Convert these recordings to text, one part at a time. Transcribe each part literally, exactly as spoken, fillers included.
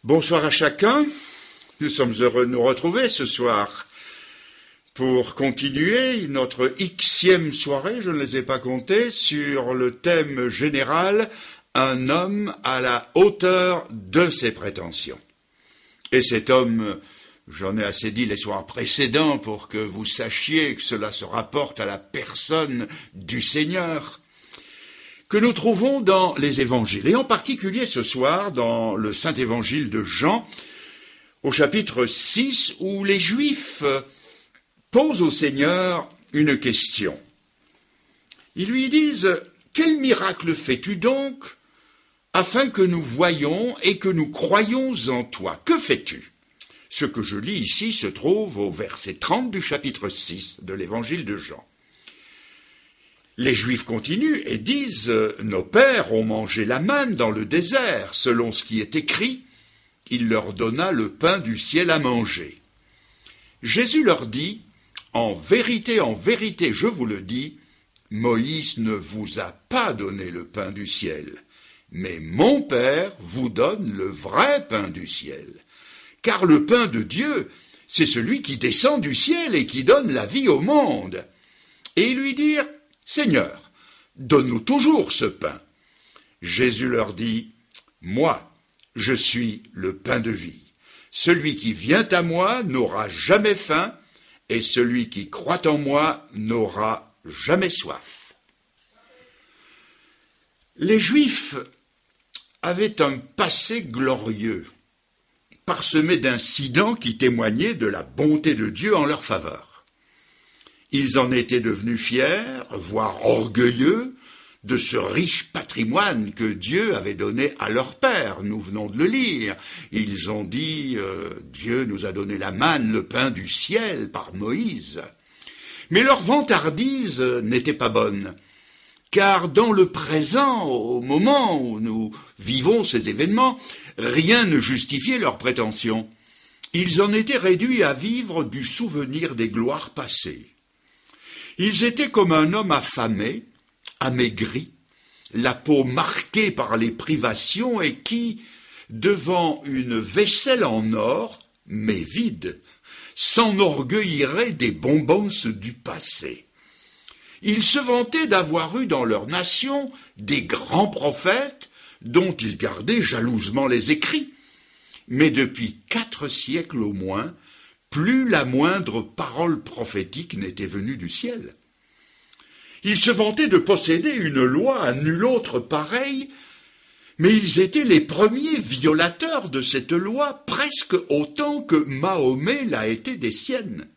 Bonsoir à chacun. Nous sommes heureux de nous retrouver ce soir pour continuer notre Xème soirée, je ne les ai pas comptées, sur le thème général « Un homme à la hauteur de ses prétentions ». Et cet homme, j'en ai assez dit les soirs précédents pour que vous sachiez que cela se rapporte à la personne du Seigneur, que nous trouvons dans les évangiles, et en particulier ce soir dans le Saint-Évangile de Jean, au chapitre six, où les Juifs posent au Seigneur une question. Ils lui disent « Quel miracle fais-tu donc, afin que nous voyions et que nous croyions en toi? Que fais-tu » Ce que je lis ici se trouve au verset trente du chapitre six de l'Évangile de Jean. Les Juifs continuent et disent « Nos pères ont mangé la manne dans le désert, selon ce qui est écrit, il leur donna le pain du ciel à manger. » Jésus leur dit « En vérité, en vérité, je vous le dis, Moïse ne vous a pas donné le pain du ciel, mais mon Père vous donne le vrai pain du ciel. Car le pain de Dieu, c'est celui qui descend du ciel et qui donne la vie au monde. » Et ils lui dirent « Seigneur, donne-nous toujours ce pain. » Jésus leur dit, « Moi, je suis le pain de vie. Celui qui vient à moi n'aura jamais faim, et celui qui croit en moi n'aura jamais soif. » Les Juifs avaient un passé glorieux, parsemé d'incidents qui témoignaient de la bonté de Dieu en leur faveur. Ils en étaient devenus fiers, voire orgueilleux, de ce riche patrimoine que Dieu avait donné à leur père. Nous venons de le lire. Ils ont dit euh, « Dieu nous a donné la manne, le pain du ciel, par Moïse. » Mais leur vantardise n'était pas bonne, car dans le présent, au moment où nous vivons ces événements, rien ne justifiait leurs prétentions. Ils en étaient réduits à vivre du souvenir des gloires passées. Ils étaient comme un homme affamé, amaigri, la peau marquée par les privations et qui, devant une vaisselle en or, mais vide, s'enorgueillirait des bonbonces du passé. Ils se vantaient d'avoir eu dans leur nation des grands prophètes dont ils gardaient jalousement les écrits. Mais depuis quatre siècles au moins, plus la moindre parole prophétique n'était venue du ciel. Ils se vantaient de posséder une loi à nul autre pareille, mais ils étaient les premiers violateurs de cette loi, presque autant que Mahomet l'a été des siennes.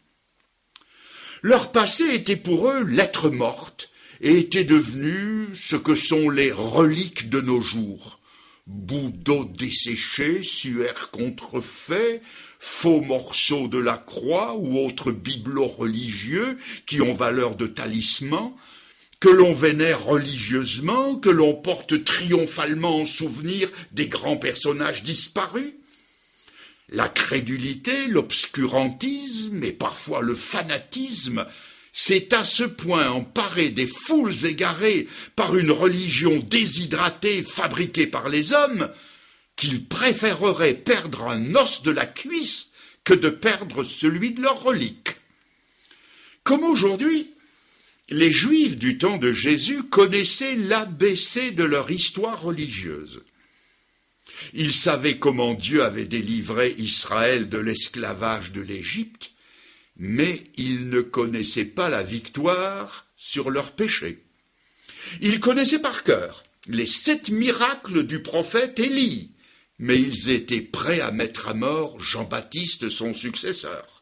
Leur passé était pour eux lettre morte et était devenu ce que sont les reliques de nos jours. Bouts d'eau desséchés, suaire contrefaits, faux morceaux de la croix ou autres bibelots religieux qui ont valeur de talisman, que l'on vénère religieusement, que l'on porte triomphalement en souvenir des grands personnages disparus. La crédulité, l'obscurantisme et parfois le fanatisme s'est à ce point emparé des foules égarées par une religion déshydratée fabriquée par les hommes qu'ils préféreraient perdre un os de la cuisse que de perdre celui de leur relique. Comme aujourd'hui, les Juifs du temps de Jésus connaissaient l'A B C de leur histoire religieuse. Ils savaient comment Dieu avait délivré Israël de l'esclavage de l'Égypte, mais ils ne connaissaient pas la victoire sur leurs péchés. Ils connaissaient par cœur les sept miracles du prophète Élie, mais ils étaient prêts à mettre à mort Jean-Baptiste, son successeur.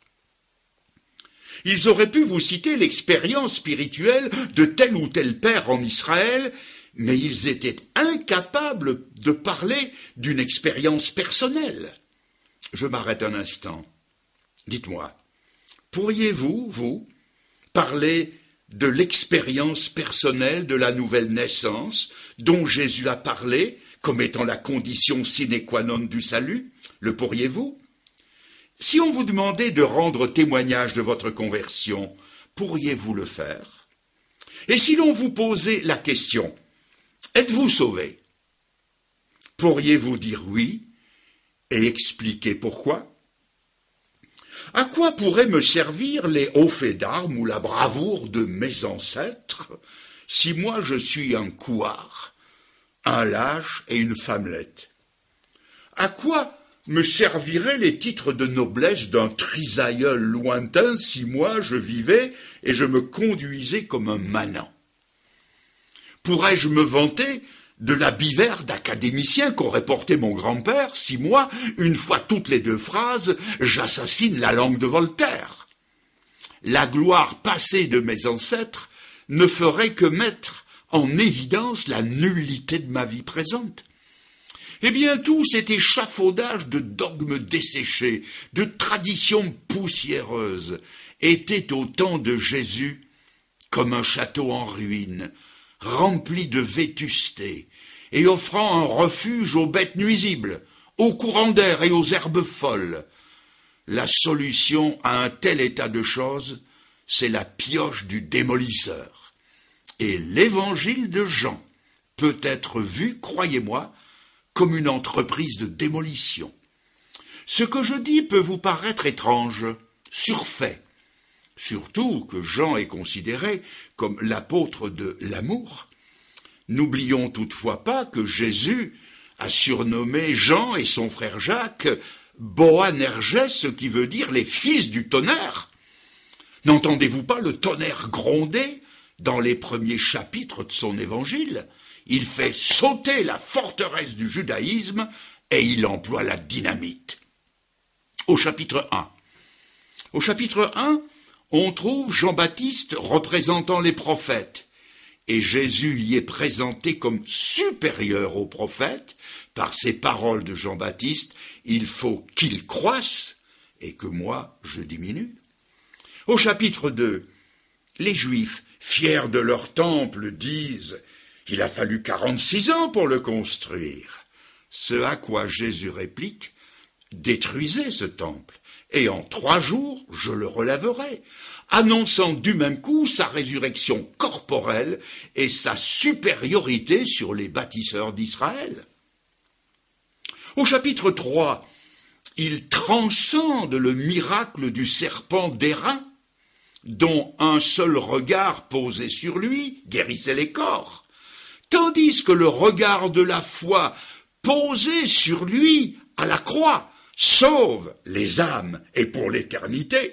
Ils auraient pu vous citer l'expérience spirituelle de tel ou tel père en Israël, mais ils étaient incapables de parler d'une expérience personnelle. Je m'arrête un instant. Dites-moi, pourriez-vous, vous, parler de l'expérience personnelle de la nouvelle naissance dont Jésus a parlé comme étant la condition sine qua non du salut? Le pourriez-vous? Si on vous demandait de rendre témoignage de votre conversion, pourriez-vous le faire? Et si l'on vous posait la question, êtes-vous sauvé? Pourriez-vous dire oui et expliquer pourquoi. À quoi pourraient me servir les hauts faits d'armes ou la bravoure de mes ancêtres, si moi je suis un couard, un lâche et une femmelette? À quoi me serviraient les titres de noblesse d'un trisaïeul lointain si moi je vivais et je me conduisais comme un manant? Pourrais-je me vanter de la bivère d'académicien qu'aurait porté mon grand-père si moi, une fois toutes les deux phrases, j'assassine la langue de Voltaire? La gloire passée de mes ancêtres ne ferait que mettre en évidence la nullité de ma vie présente. Eh bien, tout cet échafaudage de dogmes desséchés, de traditions poussiéreuses, était au temps de Jésus comme un château en ruine, rempli de vétusté, et offrant un refuge aux bêtes nuisibles, aux courants d'air et aux herbes folles. La solution à un tel état de choses, c'est la pioche du démolisseur. Et l'évangile de Jean peut être vu, croyez-moi, comme une entreprise de démolition. Ce que je dis peut vous paraître étrange, surfait, surtout que Jean est considéré comme l'apôtre de l'amour. N'oublions toutefois pas que Jésus a surnommé Jean et son frère Jacques Boanerges, ce qui veut dire les fils du tonnerre. N'entendez-vous pas le tonnerre gronder dans les premiers chapitres de son évangile? Il fait sauter la forteresse du judaïsme et il emploie la dynamite. Au chapitre un. Au chapitre un, on trouve Jean-Baptiste représentant les prophètes. Et Jésus y est présenté comme supérieur aux prophètes. Par ces paroles de Jean-Baptiste, il faut qu'il croisse et que moi, je diminue. Au chapitre deux, les Juifs, fiers de leur temple, disent « Il a fallu quarante-six ans pour le construire ». Ce à quoi Jésus réplique « Détruisez ce temple, et en trois jours, je le relèverai », annonçant du même coup sa résurrection corporelle et sa supériorité sur les bâtisseurs d'Israël. Au chapitre trois, il transcende le miracle du serpent d'airain, dont un seul regard posé sur lui guérissait les corps, tandis que le regard de la foi posé sur lui à la croix sauve les âmes et pour l'éternité.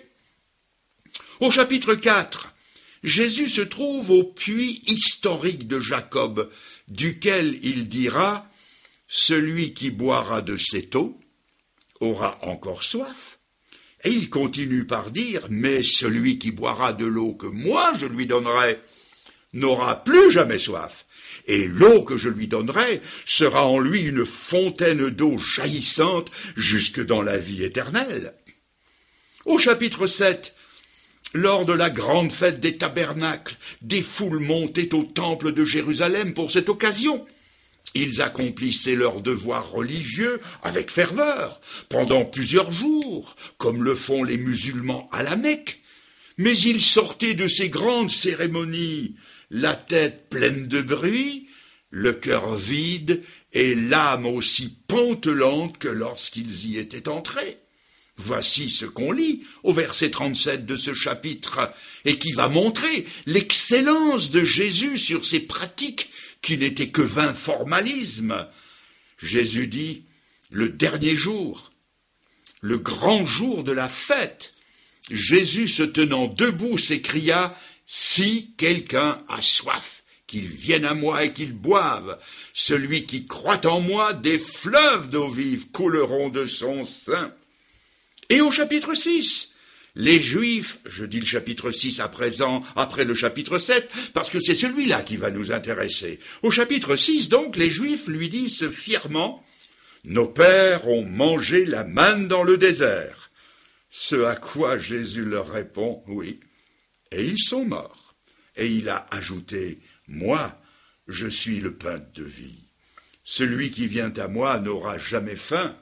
Au chapitre quatre, Jésus se trouve au puits historique de Jacob, duquel il dira « Celui qui boira de cette eau aura encore soif ». Et il continue par dire « Mais celui qui boira de l'eau que moi je lui donnerai n'aura plus jamais soif. Et l'eau que je lui donnerai sera en lui une fontaine d'eau jaillissante jusque dans la vie éternelle. » Au chapitre sept, lors de la grande fête des tabernacles, des foules montaient au temple de Jérusalem pour cette occasion. Ils accomplissaient leurs devoirs religieux avec ferveur, pendant plusieurs jours, comme le font les musulmans à la Mecque. Mais ils sortaient de ces grandes cérémonies, la tête pleine de bruit, le cœur vide et l'âme aussi pantelante que lorsqu'ils y étaient entrés. Voici ce qu'on lit au verset trente-sept de ce chapitre et qui va montrer l'excellence de Jésus sur ces pratiques qui n'étaient que vain formalisme. Jésus dit, le dernier jour, le grand jour de la fête, Jésus se tenant debout s'écria, « Si quelqu'un a soif, qu'il vienne à moi et qu'il boive. Celui qui croit en moi, des fleuves d'eau vive couleront de son sein. » Et au chapitre six, les Juifs, je dis le chapitre six à présent, après le chapitre sept, parce que c'est celui-là qui va nous intéresser. Au chapitre six, donc, les Juifs lui disent fièrement « Nos pères ont mangé la manne dans le désert. » Ce à quoi Jésus leur répond « Oui, et ils sont morts. » Et il a ajouté « Moi, je suis le pain de vie. Celui qui vient à moi n'aura jamais faim.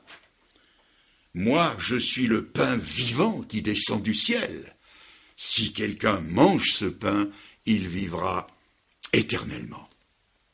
Moi, je suis le pain vivant qui descend du ciel. Si quelqu'un mange ce pain, il vivra éternellement. »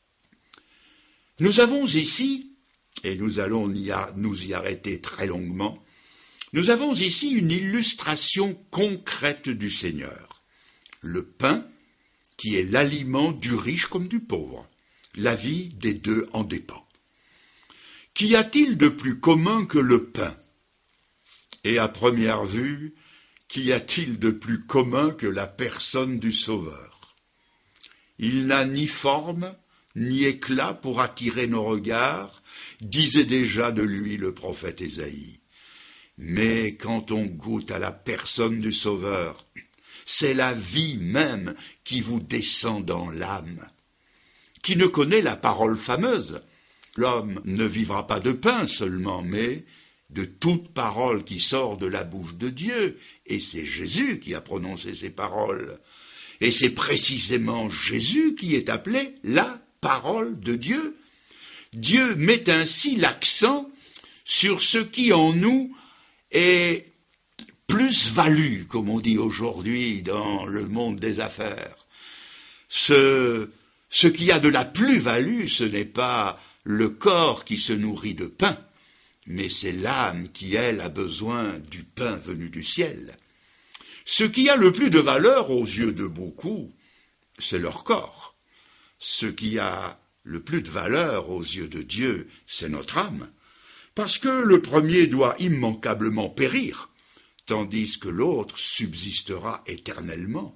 Nous avons ici et nous allons y a, nous y arrêter très longuement, nous avons ici une illustration concrète du Seigneur. Le pain, qui est l'aliment du riche comme du pauvre. La vie des deux en dépend. Qu'y a-t-il de plus commun que le pain? Et à première vue, qu'y a-t-il de plus commun que la personne du Sauveur? Il n'a ni forme, ni éclat pour attirer nos regards, disait déjà de lui le prophète Ésaïe. Mais quand on goûte à la personne du Sauveur, c'est la vie même qui vous descend dans l'âme. Qui ne connaît la parole fameuse? L'homme ne vivra pas de pain seulement, mais de toute parole qui sort de la bouche de Dieu. Et c'est Jésus qui a prononcé ces paroles. Et c'est précisément Jésus qui est appelé la parole de Dieu. Dieu met ainsi l'accent sur ce qui en nous est plus-value, comme on dit aujourd'hui dans le monde des affaires. Ce, ce qui a de la plus-value, ce n'est pas le corps qui se nourrit de pain, mais c'est l'âme qui, elle, a besoin du pain venu du ciel. Ce qui a le plus de valeur aux yeux de beaucoup, c'est leur corps. Ce qui a le plus de valeur aux yeux de Dieu, c'est notre âme. Parce que le premier doit immanquablement périr, tandis que l'autre subsistera éternellement.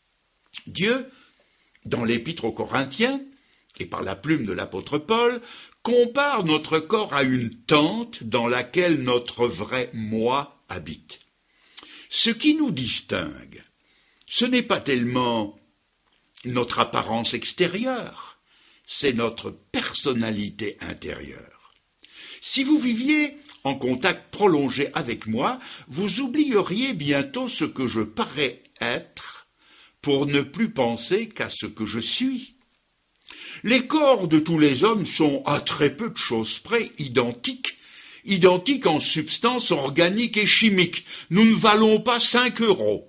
Dieu, dans l'Épître aux Corinthiens, et par la plume de l'apôtre Paul, compare notre corps à une tente dans laquelle notre vrai moi habite. Ce qui nous distingue, ce n'est pas tellement notre apparence extérieure, c'est notre personnalité intérieure. Si vous viviez en contact prolongé avec moi, vous oublieriez bientôt ce que je parais être pour ne plus penser qu'à ce que je suis. Les corps de tous les hommes sont, à très peu de choses près, identiques, identiques en substance organique et chimique. Nous ne valons pas cinq euros.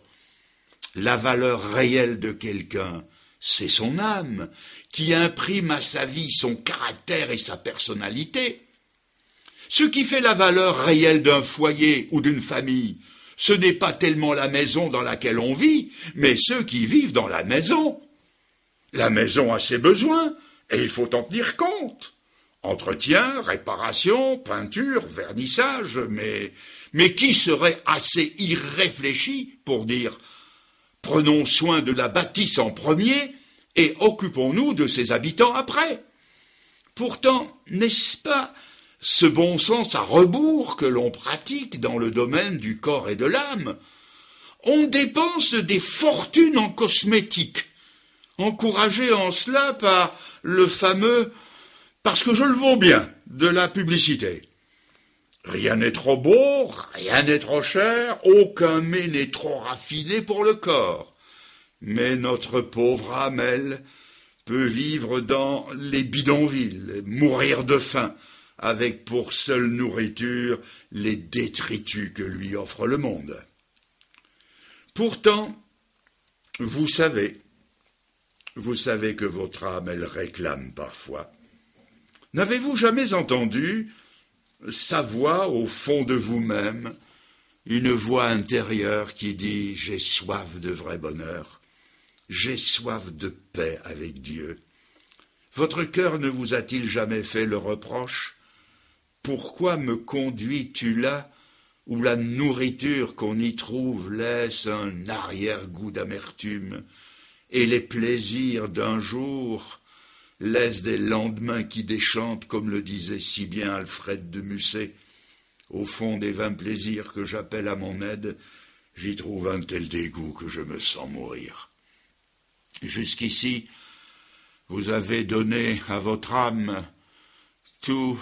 La valeur réelle de quelqu'un, c'est son âme, qui imprime à sa vie son caractère et sa personnalité. Ce qui fait la valeur réelle d'un foyer ou d'une famille, ce n'est pas tellement la maison dans laquelle on vit, mais ceux qui vivent dans la maison. La maison a ses besoins, et il faut en tenir compte. Entretien, réparation, peinture, vernissage, mais, mais qui serait assez irréfléchi pour dire « prenons soin de la bâtisse en premier et occupons-nous de ses habitants après ». Pourtant, n'est-ce pas ce bon sens à rebours que l'on pratique dans le domaine du corps et de l'âme? On dépense des fortunes en cosmétiques, encouragé en cela par le fameux « parce que je le vaux bien » de la publicité. Rien n'est trop beau, rien n'est trop cher, aucun mets n'est trop raffiné pour le corps. Mais notre pauvre âme, elle, peut vivre dans les bidonvilles, mourir de faim, avec pour seule nourriture les détritus que lui offre le monde. Pourtant, vous savez, vous savez que votre âme, elle réclame parfois. N'avez-vous jamais entendu sa voix au fond de vous-même, une voix intérieure qui dit « j'ai soif de vrai bonheur, j'ai soif de paix avec Dieu ». Votre cœur ne vous a-t-il jamais fait le reproche? Pourquoi me conduis-tu là où la nourriture qu'on y trouve laisse un arrière-goût d'amertume et les plaisirs d'un jour laissent des lendemains qui déchantent, comme le disait si bien Alfred de Musset. Au fond des vains plaisirs que j'appelle à mon aide, j'y trouve un tel dégoût que je me sens mourir. Jusqu'ici, vous avez donné à votre âme tout,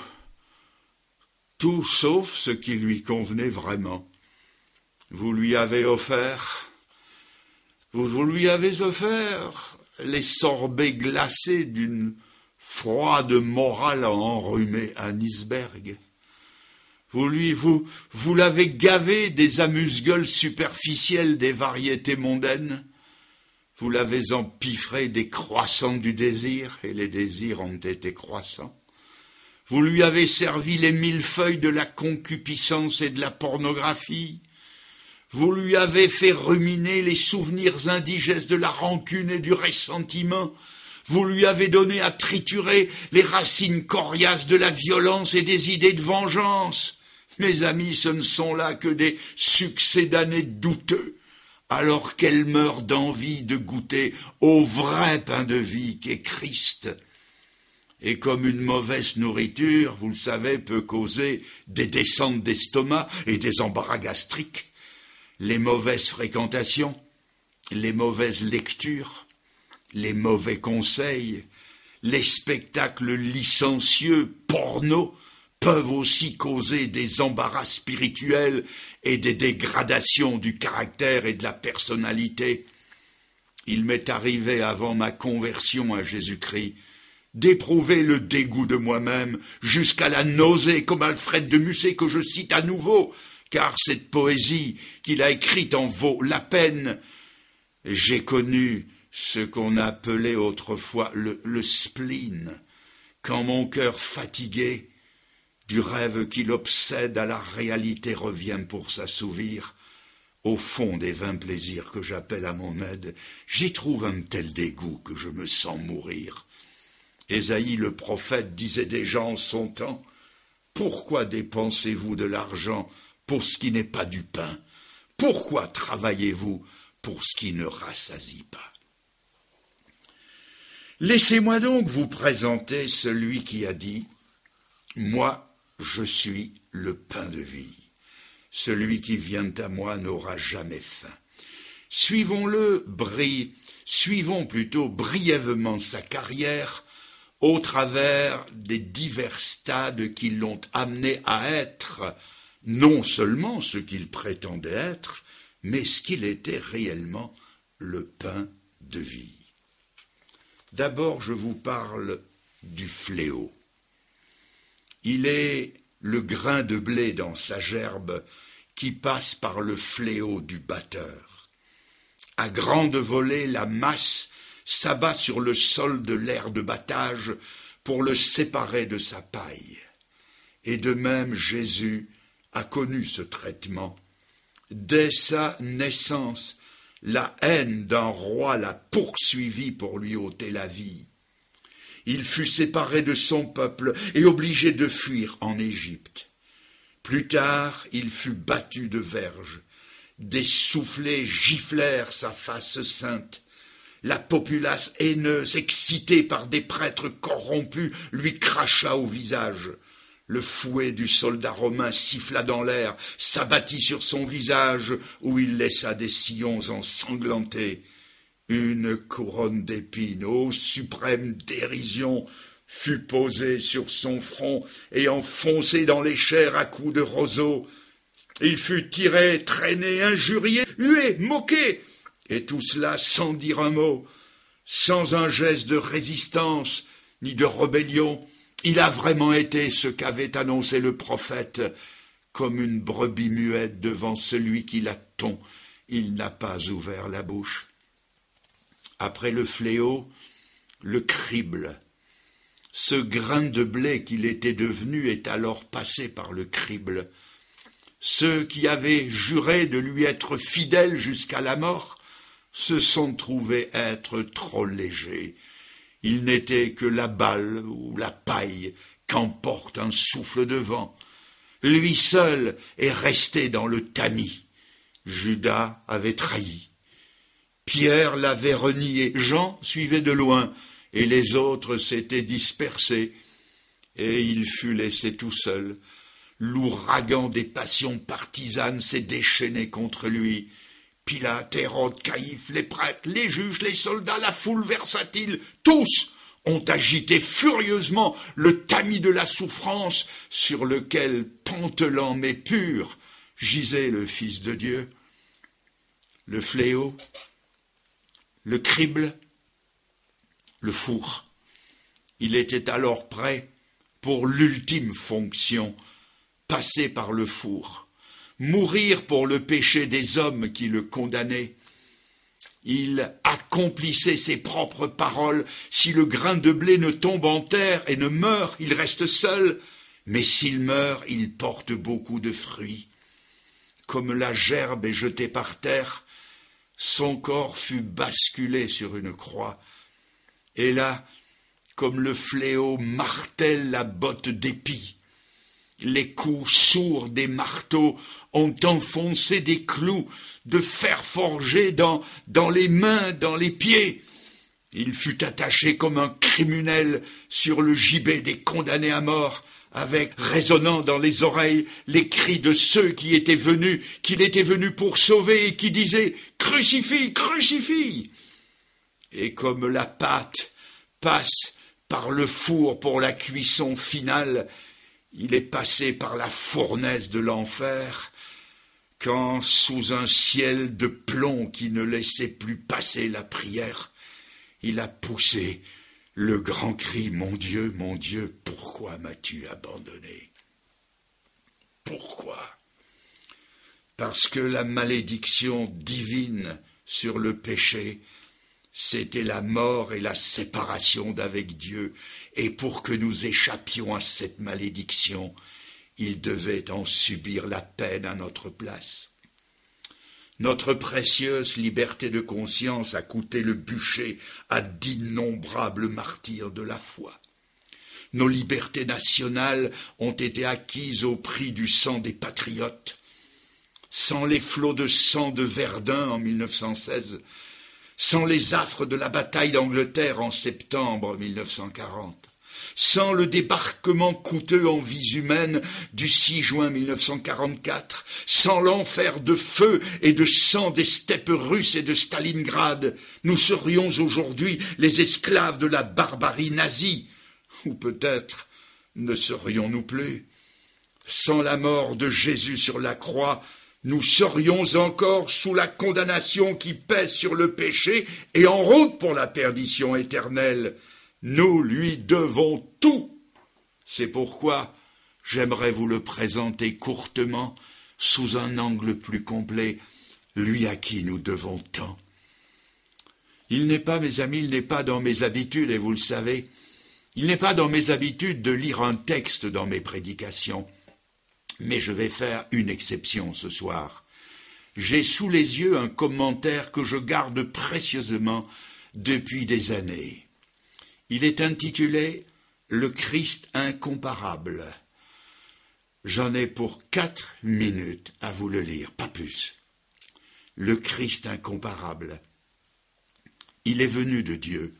tout sauf ce qui lui convenait vraiment. Vous lui avez offert, vous, vous lui avez offert les sorbets glacés d'une froide morale enrhumée à Nisberg. Vous lui, vous, vous l'avez gavé des amuse-gueules superficielles des variétés mondaines. Vous l'avez empiffré des croissants du désir, et les désirs ont été croissants. Vous lui avez servi les millefeuilles de la concupiscence et de la pornographie. Vous lui avez fait ruminer les souvenirs indigestes de la rancune et du ressentiment. Vous lui avez donné à triturer les racines coriaces de la violence et des idées de vengeance. Mes amis, ce ne sont là que des succédanés douteux, alors qu'elle meurt d'envie de goûter au vrai pain de vie qu'est Christ. Et comme une mauvaise nourriture, vous le savez, peut causer des descentes d'estomac et des embarras gastriques, les mauvaises fréquentations, les mauvaises lectures, les mauvais conseils, les spectacles licencieux, porno, peuvent aussi causer des embarras spirituels et des dégradations du caractère et de la personnalité. Il m'est arrivé avant ma conversion à Jésus-Christ d'éprouver le dégoût de moi-même jusqu'à la nausée comme Alfred de Musset que je cite à nouveau, car cette poésie qu'il a écrite en vaut la peine. J'ai connu ce qu'on appelait autrefois le, le spleen, quand mon cœur fatigué du rêve qui l'obsède à la réalité revient pour s'assouvir. Au fond des vains plaisirs que j'appelle à mon aide, j'y trouve un tel dégoût que je me sens mourir. Ésaïe le prophète disait déjà en son temps, « Pourquoi dépensez-vous de l'argent pour ce qui n'est pas du pain? Pourquoi travaillez-vous pour ce qui ne rassasie pas ?» Laissez-moi donc vous présenter celui qui a dit, « Moi, je suis le pain de vie. Celui qui vient à moi n'aura jamais faim. » Suivons-le, brille, suivons plutôt brièvement sa carrière au travers des divers stades qui l'ont amené à être non seulement ce qu'il prétendait être, mais ce qu'il était réellement, le pain de vie. D'abord, je vous parle du fléau. Il est le grain de blé dans sa gerbe qui passe par le fléau du batteur. À grande volée, la masse s'abat sur le sol de l'aire de battage pour le séparer de sa paille. Et de même, Jésus a connu ce traitement. Dès sa naissance, la haine d'un roi l'a poursuivi pour lui ôter la vie. Il fut séparé de son peuple et obligé de fuir en Égypte. Plus tard, il fut battu de verges. Des soufflets giflèrent sa face sainte. La populace haineuse, excitée par des prêtres corrompus, lui cracha au visage. Le fouet du soldat romain siffla dans l'air, s'abattit sur son visage, où il laissa des sillons ensanglantés. Une couronne d'épines, ô suprême dérision, fut posée sur son front et enfoncée dans les chairs à coups de roseau. Il fut tiré, traîné, injurié, hué, moqué, et tout cela sans dire un mot, sans un geste de résistance ni de rébellion. Il a vraiment été ce qu'avait annoncé le prophète, comme une brebis muette devant celui qui la tond. Il n'a pas ouvert la bouche. Après le fléau, le crible. Ce grain de blé qu'il était devenu est alors passé par le crible. Ceux qui avaient juré de lui être fidèles jusqu'à la mort se sont trouvés être trop légers. Il n'était que la balle ou la paille qu'emporte un souffle de vent. Lui seul est resté dans le tamis. Judas avait trahi. Pierre l'avait renié. Jean suivait de loin, et les autres s'étaient dispersés. Et il fut laissé tout seul. L'ouragan des passions partisanes s'est déchaîné contre lui. Pilate, Hérode, Caïphe, les prêtres, les juges, les soldats, la foule versatile, tous ont agité furieusement le tamis de la souffrance sur lequel, pantelant mais pur, gisait le Fils de Dieu. Le fléau, le crible, le four. Il était alors prêt pour l'ultime fonction, passer par le four. Mourir pour le péché des hommes qui le condamnaient. Il accomplissait ses propres paroles. Si le grain de blé ne tombe en terre et ne meurt, il reste seul. Mais s'il meurt, il porte beaucoup de fruits. Comme la gerbe est jetée par terre, son corps fut basculé sur une croix. Et là, comme le fléau martèle la botte d'épis, les coups sourds des marteaux ont enfoncé des clous de fer forgé dans, dans les mains, dans les pieds. Il fut attaché comme un criminel sur le gibet des condamnés à mort, avec résonnant dans les oreilles les cris de ceux qui étaient venus, qu'il était venu pour sauver et qui disaient « Crucifie, crucifie !» Et comme la pâte passe par le four pour la cuisson finale, il est passé par la fournaise de l'enfer, quand, sous un ciel de plomb qui ne laissait plus passer la prière, il a poussé le grand cri « Mon Dieu, mon Dieu, pourquoi m'as-tu abandonné ?» Pourquoi ? Parce que la malédiction divine sur le péché, c'était la mort et la séparation d'avec Dieu, et pour que nous échappions à cette malédiction, il devait en subir la peine à notre place. Notre précieuse liberté de conscience a coûté le bûcher à d'innombrables martyrs de la foi. Nos libertés nationales ont été acquises au prix du sang des patriotes. Sans les flots de sang de Verdun en mille neuf cent seize, sans les affres de la bataille d'Angleterre en septembre mille neuf cent quarante, sans le débarquement coûteux en vies humaines du six juin mille neuf cent quarante-quatre, sans l'enfer de feu et de sang des steppes russes et de Stalingrad, nous serions aujourd'hui les esclaves de la barbarie nazie, ou peut-être ne serions-nous plus. Sans la mort de Jésus sur la croix, nous serions encore sous la condamnation qui pèse sur le péché et en route pour la perdition éternelle. Nous lui devons tout. C'est pourquoi j'aimerais vous le présenter courtement, sous un angle plus complet, lui à qui nous devons tant. Il n'est pas, mes amis, il n'est pas dans mes habitudes, et vous le savez, il n'est pas dans mes habitudes de lire un texte dans mes prédications, mais je vais faire une exception ce soir. J'ai sous les yeux un commentaire que je garde précieusement depuis des années. Il est intitulé « Le Christ incomparable ». J'en ai pour quatre minutes à vous le lire, pas plus. Le Christ incomparable. Il est venu de Dieu.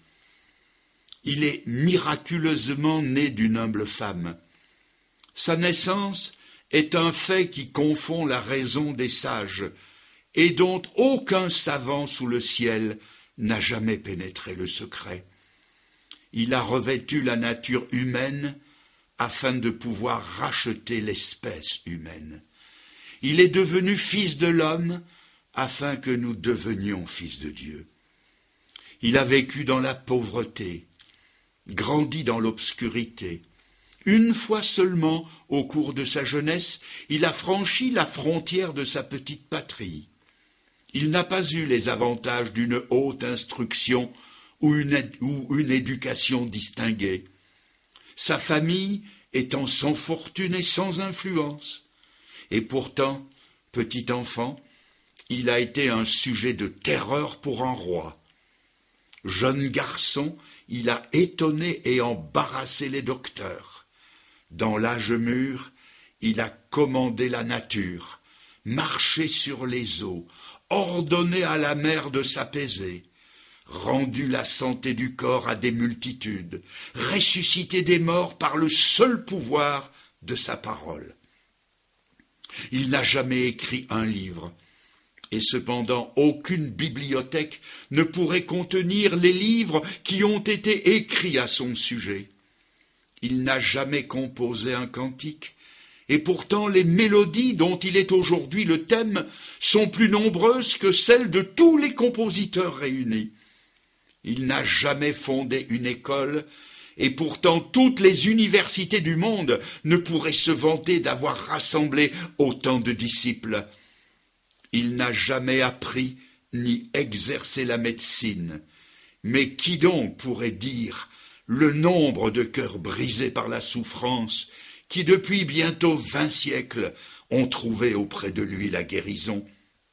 Il est miraculeusement né d'une humble femme. Sa naissance est un fait qui confond la raison des sages et dont aucun savant sous le ciel n'a jamais pénétré le secret. Il a revêtu la nature humaine afin de pouvoir racheter l'espèce humaine. Il est devenu fils de l'homme afin que nous devenions fils de Dieu. Il a vécu dans la pauvreté, grandi dans l'obscurité. Une fois seulement, au cours de sa jeunesse, il a franchi la frontière de sa petite patrie. Il n'a pas eu les avantages d'une haute instruction ou une, ou une éducation distinguée. Sa famille étant sans fortune et sans influence. Et pourtant, petit enfant, il a été un sujet de terreur pour un roi. Jeune garçon, il a étonné et embarrassé les docteurs. Dans l'âge mûr, il a commandé la nature, marché sur les eaux, ordonné à la mer de s'apaiser, rendu la santé du corps à des multitudes, ressuscité des morts par le seul pouvoir de sa parole. Il n'a jamais écrit un livre, et cependant aucune bibliothèque ne pourrait contenir les livres qui ont été écrits à son sujet. Il n'a jamais composé un cantique, et pourtant les mélodies dont il est aujourd'hui le thème sont plus nombreuses que celles de tous les compositeurs réunis. Il n'a jamais fondé une école, et pourtant toutes les universités du monde ne pourraient se vanter d'avoir rassemblé autant de disciples. Il n'a jamais appris ni exercer la médecine. Mais qui donc pourrait dire le nombre de cœurs brisés par la souffrance qui, depuis bientôt vingt siècles, ont trouvé auprès de lui la guérison?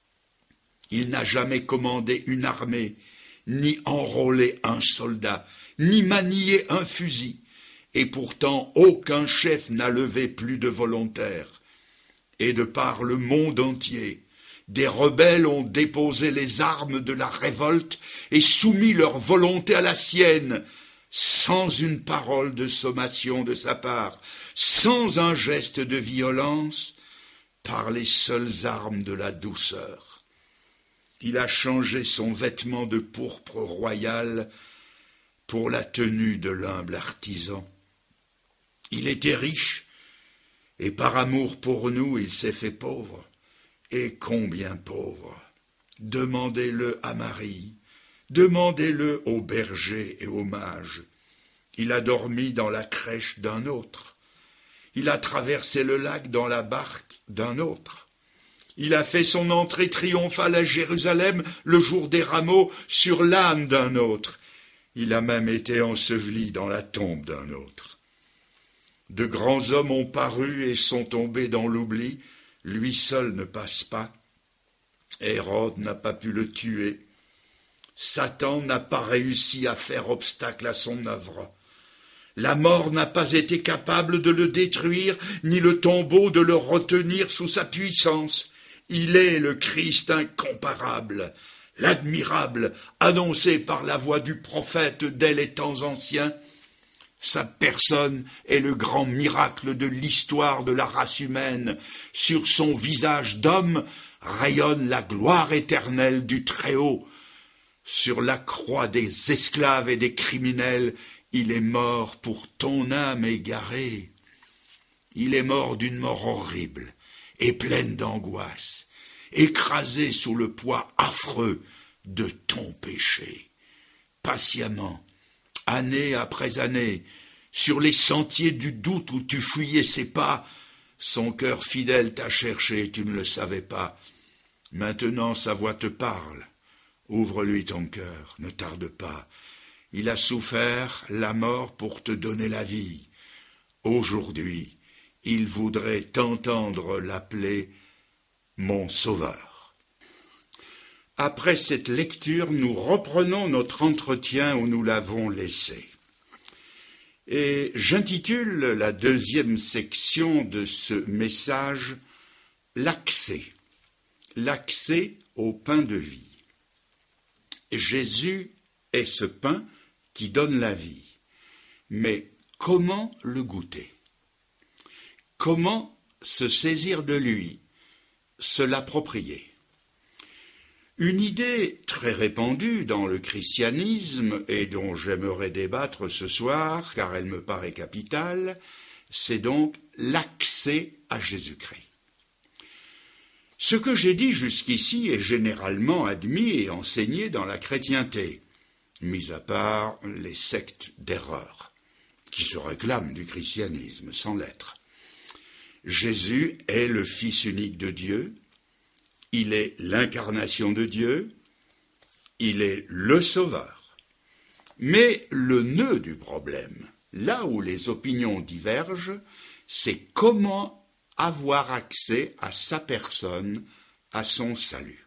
Il n'a jamais commandé une armée, ni enrôlé un soldat, ni manié un fusil, et pourtant aucun chef n'a levé plus de volontaires. Et de par le monde entier, des rebelles ont déposé les armes de la révolte et soumis leur volonté à la sienne, sans une parole de sommation de sa part, sans un geste de violence, par les seules armes de la douceur. Il a changé son vêtement de pourpre royal pour la tenue de l'humble artisan. Il était riche, et par amour pour nous, il s'est fait pauvre. Et combien pauvre! Demandez-le à Marie, demandez-le aux bergers et aux mages. Il a dormi dans la crèche d'un autre. Il a traversé le lac dans la barque d'un autre. Il a fait son entrée triomphale à Jérusalem le jour des rameaux sur l'âne d'un autre. Il a même été enseveli dans la tombe d'un autre. De grands hommes ont paru et sont tombés dans l'oubli. Lui seul ne passe pas. Hérode n'a pas pu le tuer. Satan n'a pas réussi à faire obstacle à son œuvre. La mort n'a pas été capable de le détruire, ni le tombeau de le retenir sous sa puissance. Il est le Christ incomparable, l'admirable, annoncé par la voix du prophète dès les temps anciens. Sa personne est le grand miracle de l'histoire de la race humaine. Sur son visage d'homme rayonne la gloire éternelle du Très-Haut. Sur la croix des esclaves et des criminels, il est mort pour ton âme égarée. Il est mort d'une mort horrible et pleine d'angoisse, écrasé sous le poids affreux de ton péché. Patiemment, année après année, sur les sentiers du doute où tu fuyais ses pas, son cœur fidèle t'a cherché, tu ne le savais pas. Maintenant sa voix te parle. Ouvre-lui ton cœur, ne tarde pas. Il a souffert la mort pour te donner la vie. Aujourd'hui, il voudrait t'entendre l'appeler mon sauveur. Après cette lecture, nous reprenons notre entretien où nous l'avons laissé. Et j'intitule la deuxième section de ce message « L'accès ». L'accès au pain de vie. Jésus est ce pain qui donne la vie. Mais comment le goûter? Comment se saisir de lui, se l'approprier? Une idée très répandue dans le christianisme et dont j'aimerais débattre ce soir, car elle me paraît capitale, c'est donc l'accès à Jésus-Christ. Ce que j'ai dit jusqu'ici est généralement admis et enseigné dans la chrétienté, mis à part les sectes d'erreur, qui se réclament du christianisme sans l'être. Jésus est le Fils unique de Dieu, il est l'incarnation de Dieu, il est le Sauveur. Mais le nœud du problème, là où les opinions divergent, c'est comment avoir accès à sa personne, à son salut.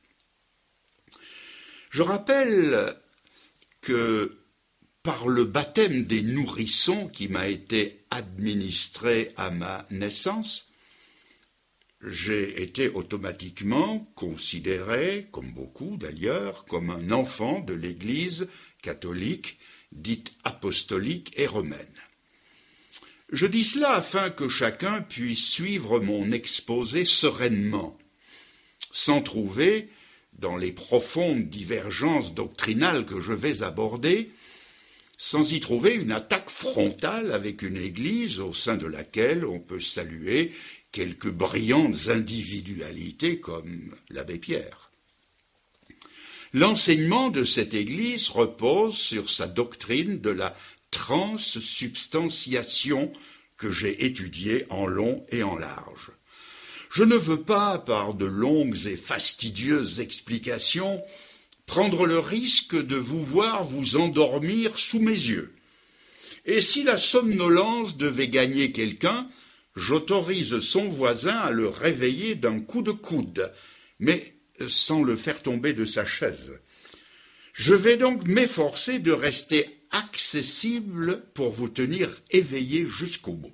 Je rappelle que par le baptême des nourrissons qui m'a été administré à ma naissance, j'ai été automatiquement considéré, comme beaucoup d'ailleurs, comme un enfant de l'Église catholique, dite apostolique et romaine. Je dis cela afin que chacun puisse suivre mon exposé sereinement, sans trouver, dans les profondes divergences doctrinales que je vais aborder, sans y trouver une attaque frontale avec une Église au sein de laquelle on peut saluer quelques brillantes individualités comme l'abbé Pierre. L'enseignement de cette Église repose sur sa doctrine de la transsubstantiation que j'ai étudiée en long et en large. Je ne veux pas, par de longues et fastidieuses explications, prendre le risque de vous voir vous endormir sous mes yeux. Et si la somnolence devait gagner quelqu'un, j'autorise son voisin à le réveiller d'un coup de coude, mais sans le faire tomber de sa chaise. Je vais donc m'efforcer de rester accessible pour vous tenir éveillé jusqu'au bout.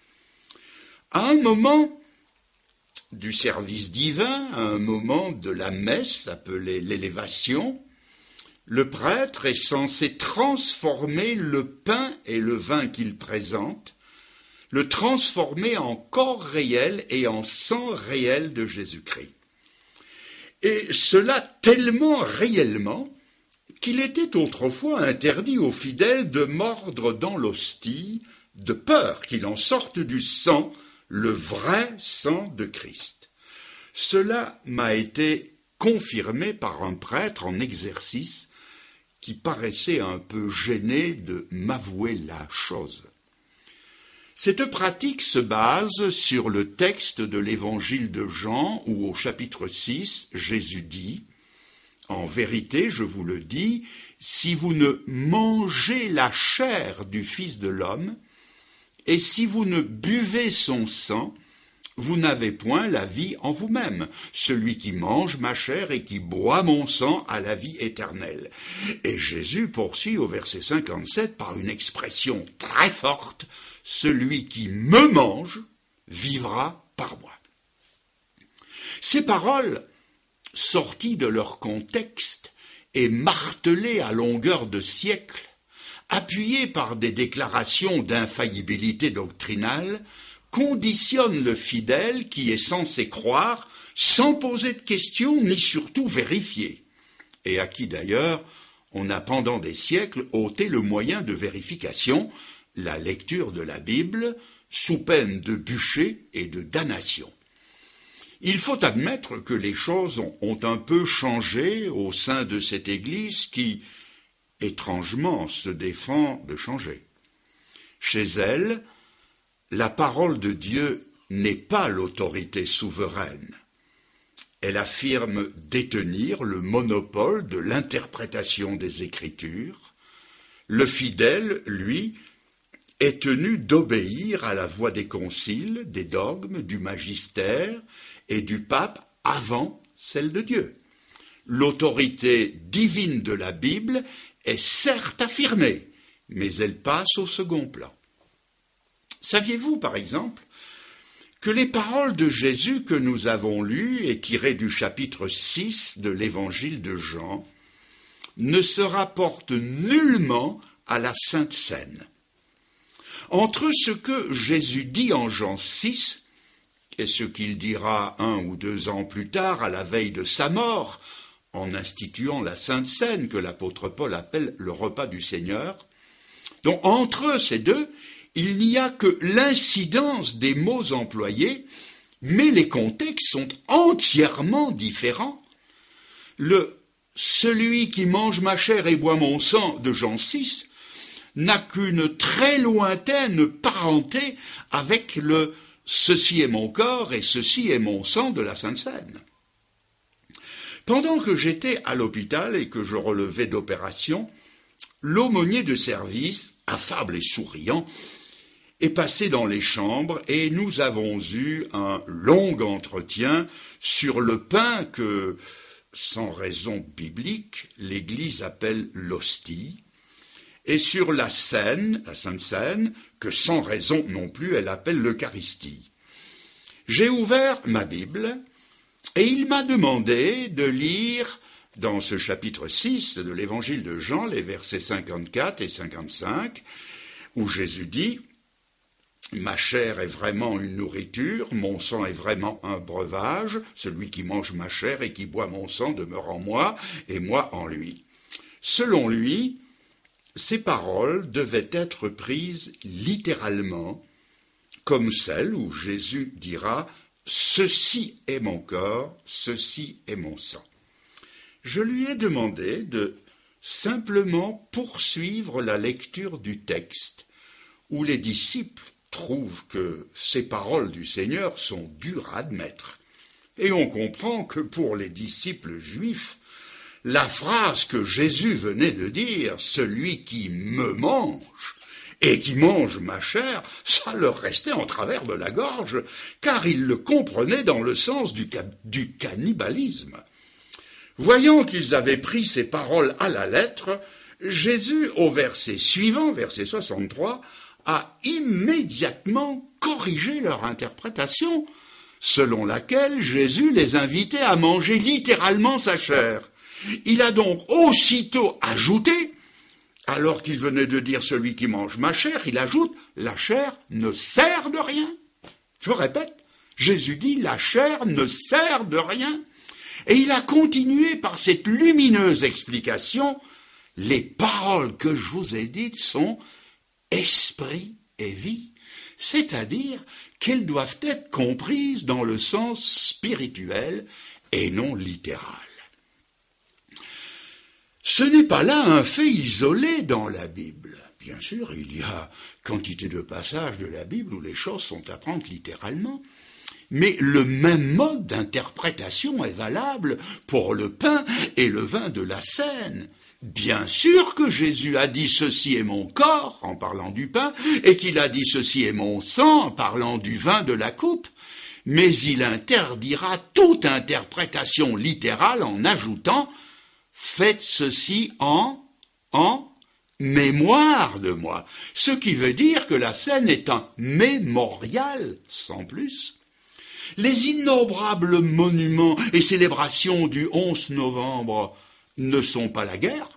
À un moment du service divin, à un moment de la messe appelée l'élévation, le prêtre est censé transformer le pain et le vin qu'il présente, le transformer en corps réel et en sang réel de Jésus-Christ. Et cela tellement réellement qu'il était autrefois interdit aux fidèles de mordre dans l'hostie, de peur qu'il en sorte du sang, le vrai sang de Christ. Cela m'a été confirmé par un prêtre en exercice qui paraissait un peu gêné de m'avouer la chose. Cette pratique se base sur le texte de l'évangile de Jean où au chapitre six, Jésus dit « En vérité, je vous le dis, si vous ne mangez la chair du Fils de l'homme, et si vous ne buvez son sang, vous n'avez point la vie en vous-même. Celui qui mange ma chair et qui boit mon sang a la vie éternelle. » Et Jésus poursuit au verset cinquante-sept par une expression très forte, « Celui qui me mange vivra par moi. » Ces paroles, sorties de leur contexte et martelées à longueur de siècles, appuyées par des déclarations d'infaillibilité doctrinale, conditionnent le fidèle qui est censé croire sans poser de questions ni surtout vérifier, et à qui d'ailleurs on a pendant des siècles ôté le moyen de vérification, la lecture de la Bible, sous peine de bûcher et de damnation. Il faut admettre que les choses ont un peu changé au sein de cette Église qui, étrangement, se défend de changer. Chez elle, la parole de Dieu n'est pas l'autorité souveraine. Elle affirme détenir le monopole de l'interprétation des Écritures. Le fidèle, lui, est tenu d'obéir à la voix des conciles, des dogmes, du magistère et du pape avant celle de Dieu. L'autorité divine de la Bible est certes affirmée, mais elle passe au second plan. Saviez-vous, par exemple, que les paroles de Jésus que nous avons lues et tirées du chapitre six de l'évangile de Jean ne se rapportent nullement à la Sainte Seine? Entre ce que Jésus dit en Jean six et ce qu'il dira un ou deux ans plus tard, à la veille de sa mort, en instituant la Sainte Seine que l'apôtre Paul appelle le repas du Seigneur, donc entre ces deux, il n'y a que l'incidence des mots employés, mais les contextes sont entièrement différents. Le « celui qui mange ma chair et boit mon sang » de Jean six n'a qu'une très lointaine parenté avec le « ceci est mon corps et ceci est mon sang » de la Sainte Seine. Pendant que j'étais à l'hôpital et que je relevais d'opération, l'aumônier de service, affable et souriant, est passé dans les chambres et nous avons eu un long entretien sur le pain que, sans raison biblique, l'Église appelle l'hostie, et sur la Seine, la Sainte Seine, que sans raison non plus elle appelle l'Eucharistie. J'ai ouvert ma Bible et il m'a demandé de lire dans ce chapitre six de l'évangile de Jean, les versets cinquante-quatre et cinquante-cinq, où Jésus dit « Ma chair est vraiment une nourriture, mon sang est vraiment un breuvage, celui qui mange ma chair et qui boit mon sang demeure en moi, et moi en lui. » Selon lui, ces paroles devaient être prises littéralement, comme celles où Jésus dira « Ceci est mon corps, ceci est mon sang ». Je lui ai demandé de simplement poursuivre la lecture du texte, où les disciples trouvent que ces paroles du Seigneur sont dures à admettre. Et on comprend que pour les disciples juifs, la phrase que Jésus venait de dire, celui qui me mange et qui mange ma chair, ça leur restait en travers de la gorge, car ils le comprenaient dans le sens du, du cannibalisme. Voyant qu'ils avaient pris ces paroles à la lettre, Jésus, au verset suivant, verset soixante-trois, a immédiatement corrigé leur interprétation, selon laquelle Jésus les invitait à manger littéralement sa chair. Il a donc aussitôt ajouté, alors qu'il venait de dire celui qui mange ma chair, il ajoute la chair ne sert de rien. Je répète, Jésus dit la chair ne sert de rien. Et il a continué par cette lumineuse explication, les paroles que je vous ai dites sont esprit et vie, c'est-à-dire qu'elles doivent être comprises dans le sens spirituel et non littéral. Ce n'est pas là un fait isolé dans la Bible. Bien sûr, il y a quantité de passages de la Bible où les choses sont à prendre littéralement. Mais le même mode d'interprétation est valable pour le pain et le vin de la scène. Bien sûr que Jésus a dit « ceci est mon corps » en parlant du pain, et qu'il a dit « ceci est mon sang » en parlant du vin de la coupe, mais il interdira toute interprétation littérale en ajoutant « faites ceci en, en mémoire de moi », ce qui veut dire que la scène est un mémorial sans plus. Les innombrables monuments et célébrations du onze novembre ne sont pas la guerre,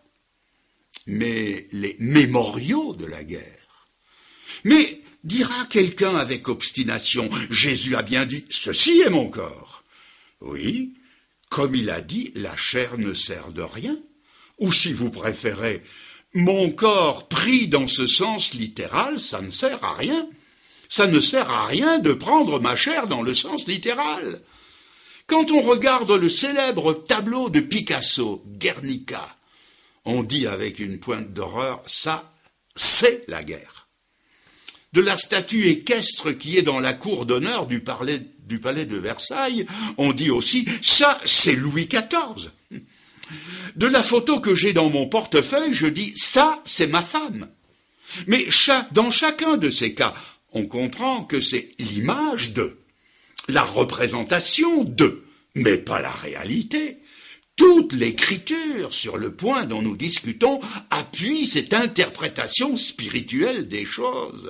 mais les mémoriaux de la guerre. Mais, dira quelqu'un avec obstination, Jésus a bien dit « ceci est mon corps ». Oui, comme il a dit, la chair ne sert de rien. Ou si vous préférez, mon corps pris dans ce sens littéral, ça ne sert à rien. Ça ne sert à rien de prendre ma chair dans le sens littéral. Quand on regarde le célèbre tableau de Picasso, Guernica, on dit avec une pointe d'horreur, ça, c'est la guerre. De la statue équestre qui est dans la cour d'honneur du palais, du palais de Versailles, on dit aussi, ça, c'est Louis quatorze. De la photo que j'ai dans mon portefeuille, je dis, ça, c'est ma femme. Mais dans chacun de ces cas, on comprend que c'est l'image de, la représentation de, mais pas la réalité. Toute l'écriture sur le point dont nous discutons appuie cette interprétation spirituelle des choses.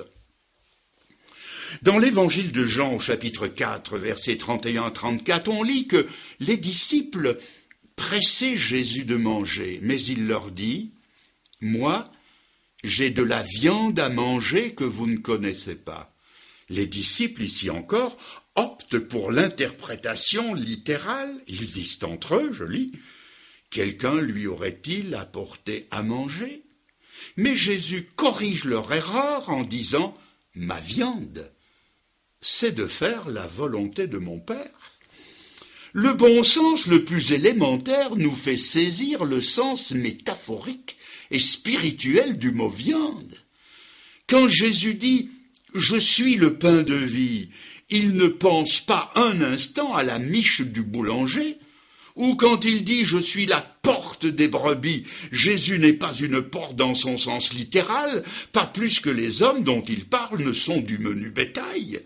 Dans l'évangile de Jean au chapitre quatre, versets trente et un à trente-quatre, on lit que les disciples pressaient Jésus de manger, mais il leur dit « Moi, j'ai de la viande à manger que vous ne connaissez pas. » Les disciples, ici encore, optent pour l'interprétation littérale. Ils disent entre eux, je lis, « Quelqu'un lui aurait-il apporté à manger ?» Mais Jésus corrige leur erreur en disant « Ma viande, c'est de faire la volonté de mon Père. » Le bon sens le plus élémentaire nous fait saisir le sens métaphorique et spirituel du mot viande. Quand Jésus dit « Je suis le pain de vie », il ne pense pas un instant à la miche du boulanger, ou quand il dit « Je suis la porte des brebis », Jésus n'est pas une porte dans son sens littéral, pas plus que les hommes dont il parle ne sont du menu bétail.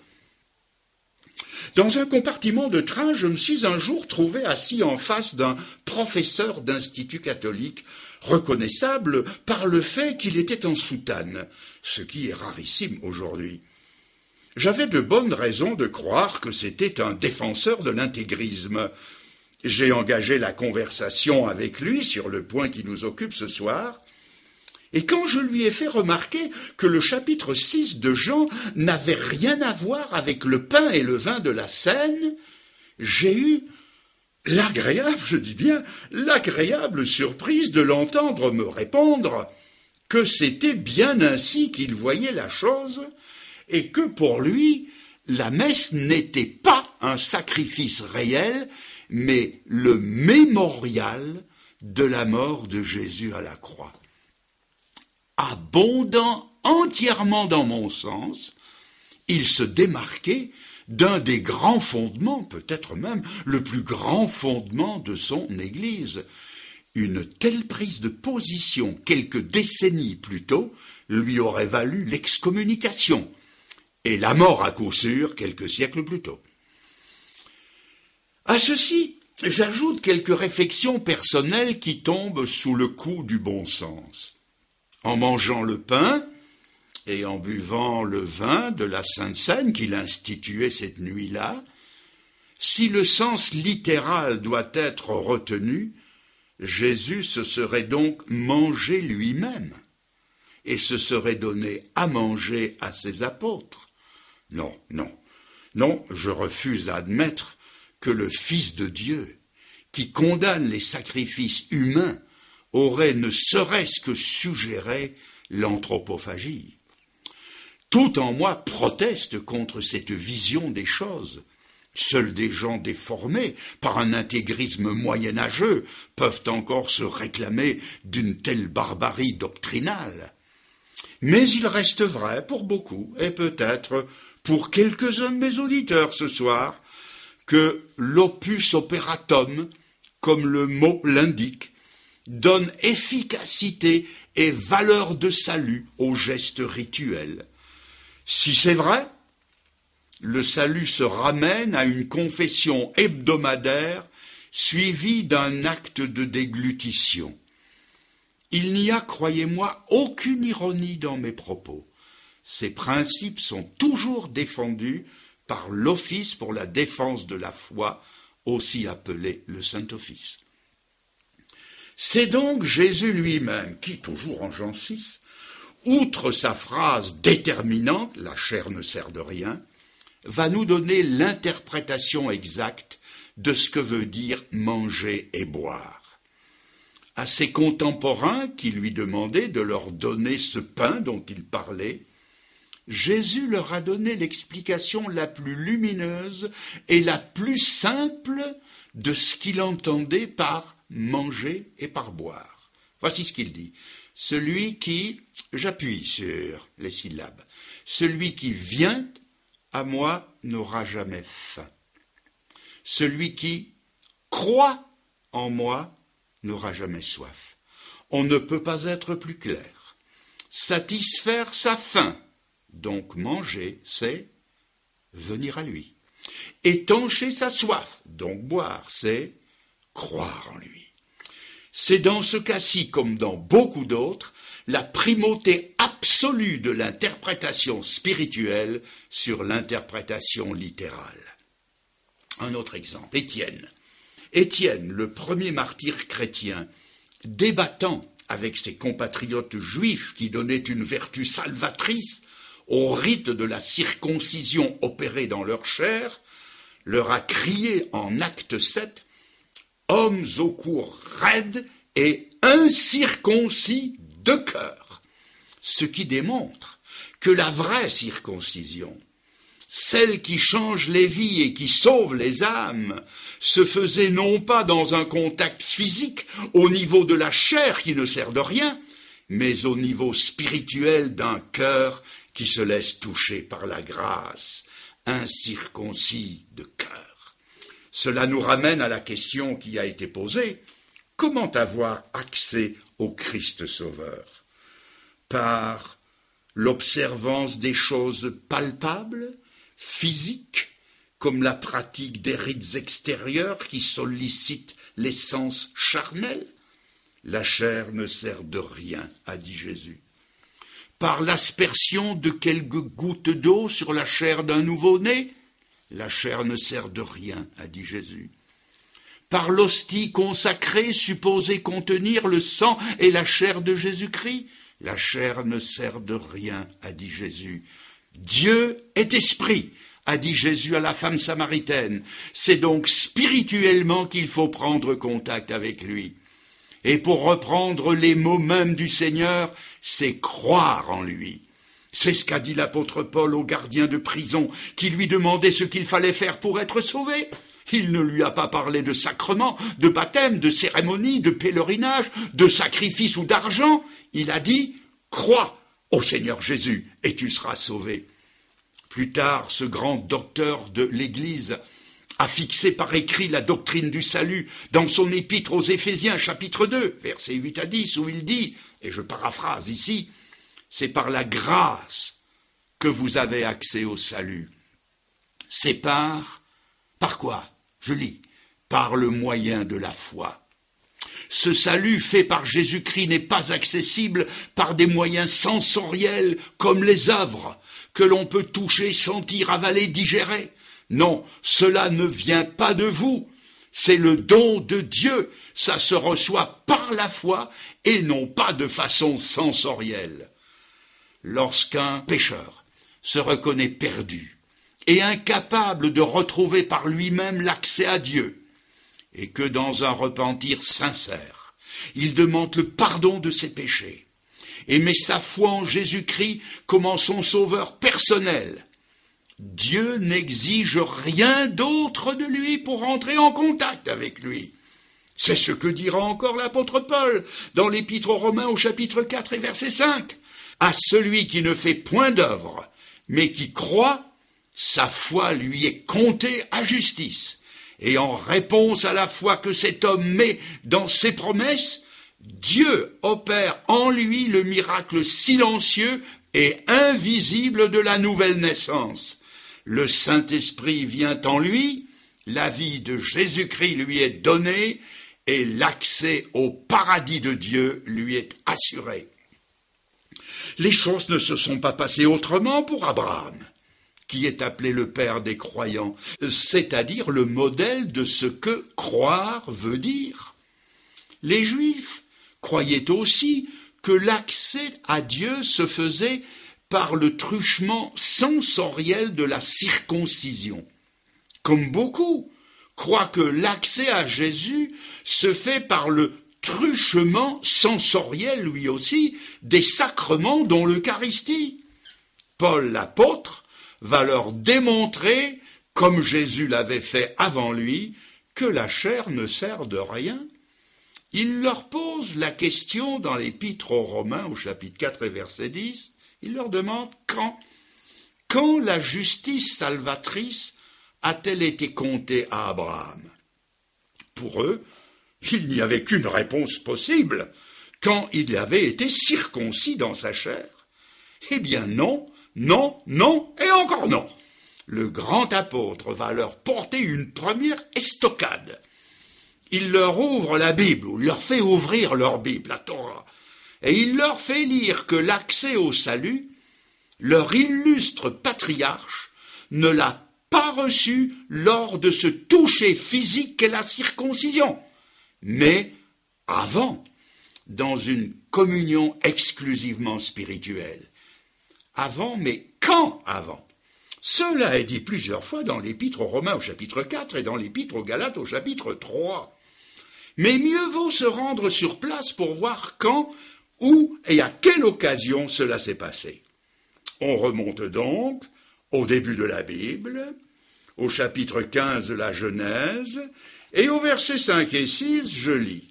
Dans un compartiment de train, je me suis un jour trouvé assis en face d'un professeur d'institut catholique, reconnaissable par le fait qu'il était en soutane, ce qui est rarissime aujourd'hui. J'avais de bonnes raisons de croire que c'était un défenseur de l'intégrisme. J'ai engagé la conversation avec lui sur le point qui nous occupe ce soir, et quand je lui ai fait remarquer que le chapitre six de Jean n'avait rien à voir avec le pain et le vin de la scène, j'ai eu l'agréable, je dis bien, l'agréable surprise de l'entendre me répondre que c'était bien ainsi qu'il voyait la chose et que pour lui, la messe n'était pas un sacrifice réel, mais le mémorial de la mort de Jésus à la croix. Abondant entièrement dans mon sens, il se démarquait d'un des grands fondements, peut-être même le plus grand fondement de son Église. Une telle prise de position quelques décennies plus tôt lui aurait valu l'excommunication et la mort à coup sûr quelques siècles plus tôt. À ceci, j'ajoute quelques réflexions personnelles qui tombent sous le coup du bon sens. En mangeant le pain et en buvant le vin de la Sainte Seine qu'il instituait cette nuit-là, si le sens littéral doit être retenu, Jésus se serait donc mangé lui-même et se serait donné à manger à ses apôtres. Non, non, non, je refuse d'admettre que le Fils de Dieu, qui condamne les sacrifices humains, aurait ne serait-ce que suggéré l'anthropophagie. Tout en moi proteste contre cette vision des choses. Seuls des gens déformés par un intégrisme moyenâgeux peuvent encore se réclamer d'une telle barbarie doctrinale. Mais il reste vrai pour beaucoup, et peut-être pour quelques-uns de mes auditeurs ce soir, que l'opus operatum, comme le mot l'indique, donne efficacité et valeur de salut aux gestes rituels. Si c'est vrai, le salut se ramène à une confession hebdomadaire suivie d'un acte de déglutition. Il n'y a, croyez-moi, aucune ironie dans mes propos. Ces principes sont toujours défendus par l'Office pour la défense de la foi, aussi appelé le Saint-Office. C'est donc Jésus lui-même qui, toujours en Jean six, outre sa phrase déterminante « la chair ne sert de rien », va nous donner l'interprétation exacte de ce que veut dire manger et boire. À ses contemporains qui lui demandaient de leur donner ce pain dont il parlait, Jésus leur a donné l'explication la plus lumineuse et la plus simple de ce qu'il entendait par manger et par boire. Voici ce qu'il dit. Celui qui, j'appuie sur les syllabes, celui qui vient à moi n'aura jamais faim. Celui qui croit en moi n'aura jamais soif. On ne peut pas être plus clair. Satisfaire sa faim, donc manger, c'est venir à lui. Étancher sa soif, donc boire, c'est croire en lui. C'est dans ce cas-ci, comme dans beaucoup d'autres, la primauté absolue de l'interprétation spirituelle sur l'interprétation littérale. Un autre exemple, Étienne. Étienne, le premier martyr chrétien, débattant avec ses compatriotes juifs qui donnaient une vertu salvatrice au rite de la circoncision opérée dans leur chair, leur a crié en acte sept « Hommes au cou raide et incirconcis de cœur », ce qui démontre que la vraie circoncision, celle qui change les vies et qui sauve les âmes, se faisait non pas dans un contact physique au niveau de la chair qui ne sert de rien, mais au niveau spirituel d'un cœur qui se laisse toucher par la grâce, incirconcis de cœur. Cela nous ramène à la question qui a été posée, comment avoir accès au Christ Sauveur? Par l'observance des choses palpables, physiques, comme la pratique des rites extérieurs qui sollicitent les sens charnels? La chair ne sert de rien, a dit Jésus. Par l'aspersion de quelques gouttes d'eau sur la chair d'un nouveau-né? La chair ne sert de rien, a dit Jésus. Par l'hostie consacrée supposée contenir le sang et la chair de Jésus-Christ? La chair ne sert de rien, a dit Jésus. Dieu est esprit, a dit Jésus à la femme samaritaine. C'est donc spirituellement qu'il faut prendre contact avec lui. Et pour reprendre les mots mêmes du Seigneur, c'est croire en lui. C'est ce qu'a dit l'apôtre Paul au gardien de prison qui lui demandait ce qu'il fallait faire pour être sauvé. Il ne lui a pas parlé de sacrement, de baptême, de cérémonie, de pèlerinage, de sacrifice ou d'argent. Il a dit « Crois au Seigneur Jésus et tu seras sauvé ». Plus tard, ce grand docteur de l'Église a fixé par écrit la doctrine du salut dans son épître aux Éphésiens, chapitre deux, versets huit à dix, où il dit, et je paraphrase ici, « C'est par la grâce que vous avez accès au salut. C'est par... par quoi? Je lis. Par le moyen de la foi. Ce salut fait par Jésus-Christ n'est pas accessible par des moyens sensoriels comme les œuvres que l'on peut toucher, sentir, avaler, digérer. Non, cela ne vient pas de vous. C'est le don de Dieu. Ça se reçoit par la foi et non pas de façon sensorielle. Lorsqu'un pécheur se reconnaît perdu et incapable de retrouver par lui-même l'accès à Dieu, et que dans un repentir sincère, il demande le pardon de ses péchés, et met sa foi en Jésus-Christ comme en son sauveur personnel, Dieu n'exige rien d'autre de lui pour entrer en contact avec lui. C'est ce que dira encore l'apôtre Paul dans l'épître aux Romains au chapitre quatre et verset cinq. À celui qui ne fait point d'œuvre, mais qui croit, sa foi lui est comptée à justice. Et en réponse à la foi que cet homme met dans ses promesses, Dieu opère en lui le miracle silencieux et invisible de la nouvelle naissance. Le Saint-Esprit vient en lui, la vie de Jésus-Christ lui est donnée et l'accès au paradis de Dieu lui est assuré. Les choses ne se sont pas passées autrement pour Abraham, qui est appelé le père des croyants, c'est-à-dire le modèle de ce que croire veut dire. Les Juifs croyaient aussi que l'accès à Dieu se faisait par le truchement sensoriel de la circoncision. Comme beaucoup croient que l'accès à Jésus se fait par le truchement sensoriel, lui aussi, des sacrements dont l'Eucharistie. Paul l'apôtre va leur démontrer, comme Jésus l'avait fait avant lui, que la chair ne sert de rien. Il leur pose la question dans l'épître aux Romains, au chapitre quatre et verset dix, il leur demande quand, quand la justice salvatrice a-t-elle été comptée à Abraham? Pour eux, il n'y avait qu'une réponse possible, quand il avait été circoncis dans sa chair. Eh bien non, non, non et encore non. Le grand apôtre va leur porter une première estocade. Il leur ouvre la Bible, ou leur fait ouvrir leur Bible, la Torah, et il leur fait lire que l'accès au salut, leur illustre patriarche ne l'a pas reçu lors de ce toucher physique qu'est la circoncision, mais avant, dans une communion exclusivement spirituelle. Avant, mais quand avant? Cela est dit plusieurs fois dans l'épître aux Romains au chapitre quatre et dans l'épître aux Galates au chapitre trois. Mais mieux vaut se rendre sur place pour voir quand, où et à quelle occasion cela s'est passé. On remonte donc au début de la Bible, au chapitre quinze de la Genèse, et au versets cinq et six, je lis.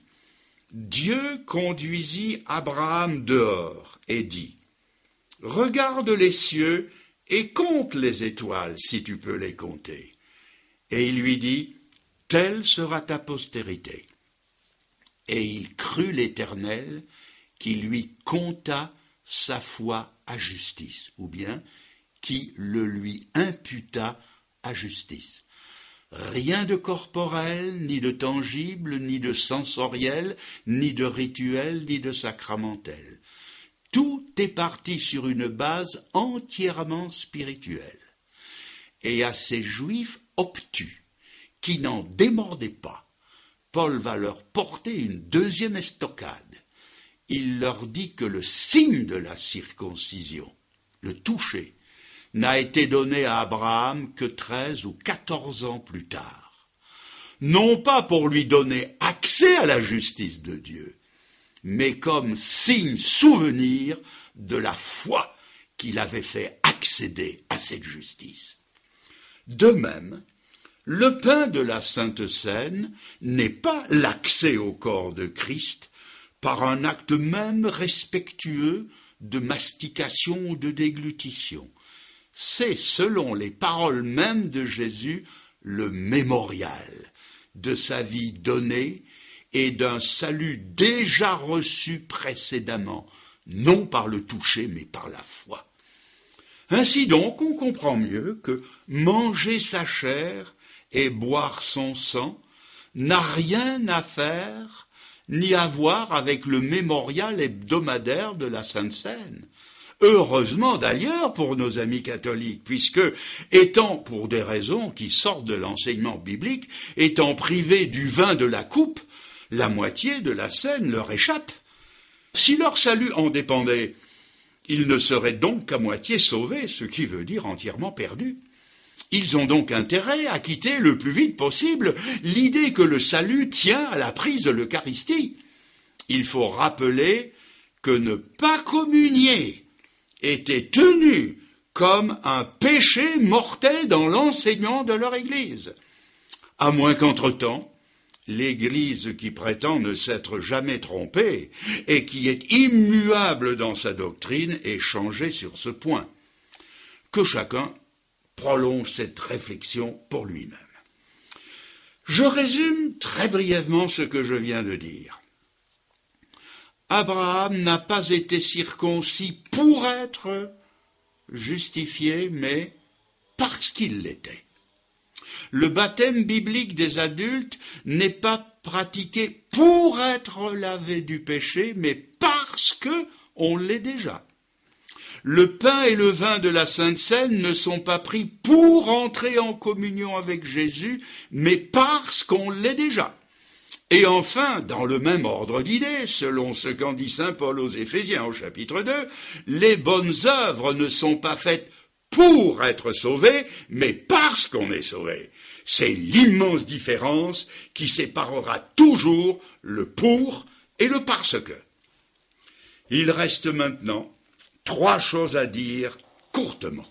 Dieu conduisit Abraham dehors et dit, « Regarde les cieux et compte les étoiles, si tu peux les compter. » Et il lui dit, « Telle sera ta postérité. » Et il crut l'Éternel, qui lui compta sa foi à justice, ou bien qui le lui imputa à justice. Rien de corporel, ni de tangible, ni de sensoriel, ni de rituel, ni de sacramentel. Tout est parti sur une base entièrement spirituelle. Et à ces Juifs obtus, qui n'en démordaient pas, Paul va leur porter une deuxième estocade. Il leur dit que le signe de la circoncision, le toucher, n'a été donné à Abraham que treize ou quatorze ans plus tard. Non pas pour lui donner accès à la justice de Dieu, mais comme signe souvenir de la foi qu'il avait fait accéder à cette justice. De même, le pain de la Sainte Seine n'est pas l'accès au corps de Christ par un acte même respectueux de mastication ou de déglutition. C'est, selon les paroles mêmes de Jésus, le mémorial de sa vie donnée et d'un salut déjà reçu précédemment, non par le toucher, mais par la foi. Ainsi donc, on comprend mieux que manger sa chair et boire son sang n'a rien à faire ni à voir avec le mémorial hebdomadaire de la Sainte Seine. Heureusement d'ailleurs pour nos amis catholiques, puisque, étant, pour des raisons qui sortent de l'enseignement biblique, étant privés du vin de la coupe, la moitié de la Seine leur échappe. Si leur salut en dépendait, ils ne seraient donc qu'à moitié sauvés, ce qui veut dire entièrement perdus. Ils ont donc intérêt à quitter le plus vite possible l'idée que le salut tient à la prise de l'Eucharistie. Il faut rappeler que ne pas communier était tenu comme un péché mortel dans l'enseignement de leur Église. À moins qu'entre-temps, l'Église qui prétend ne s'être jamais trompée et qui est immuable dans sa doctrine ait changé sur ce point. Que chacun prolonge cette réflexion pour lui-même. Je résume très brièvement ce que je viens de dire. Abraham n'a pas été circoncis pour être justifié, mais parce qu'il l'était. Le baptême biblique des adultes n'est pas pratiqué pour être lavé du péché, mais parce que on l'est déjà. Le pain et le vin de la Sainte Seine ne sont pas pris pour entrer en communion avec Jésus, mais parce qu'on l'est déjà. Et enfin, dans le même ordre d'idées, selon ce qu'en dit saint Paul aux Éphésiens au chapitre deux, les bonnes œuvres ne sont pas faites pour être sauvés, mais parce qu'on est sauvé. C'est l'immense différence qui séparera toujours le pour et le parce que. Il reste maintenant trois choses à dire courtement.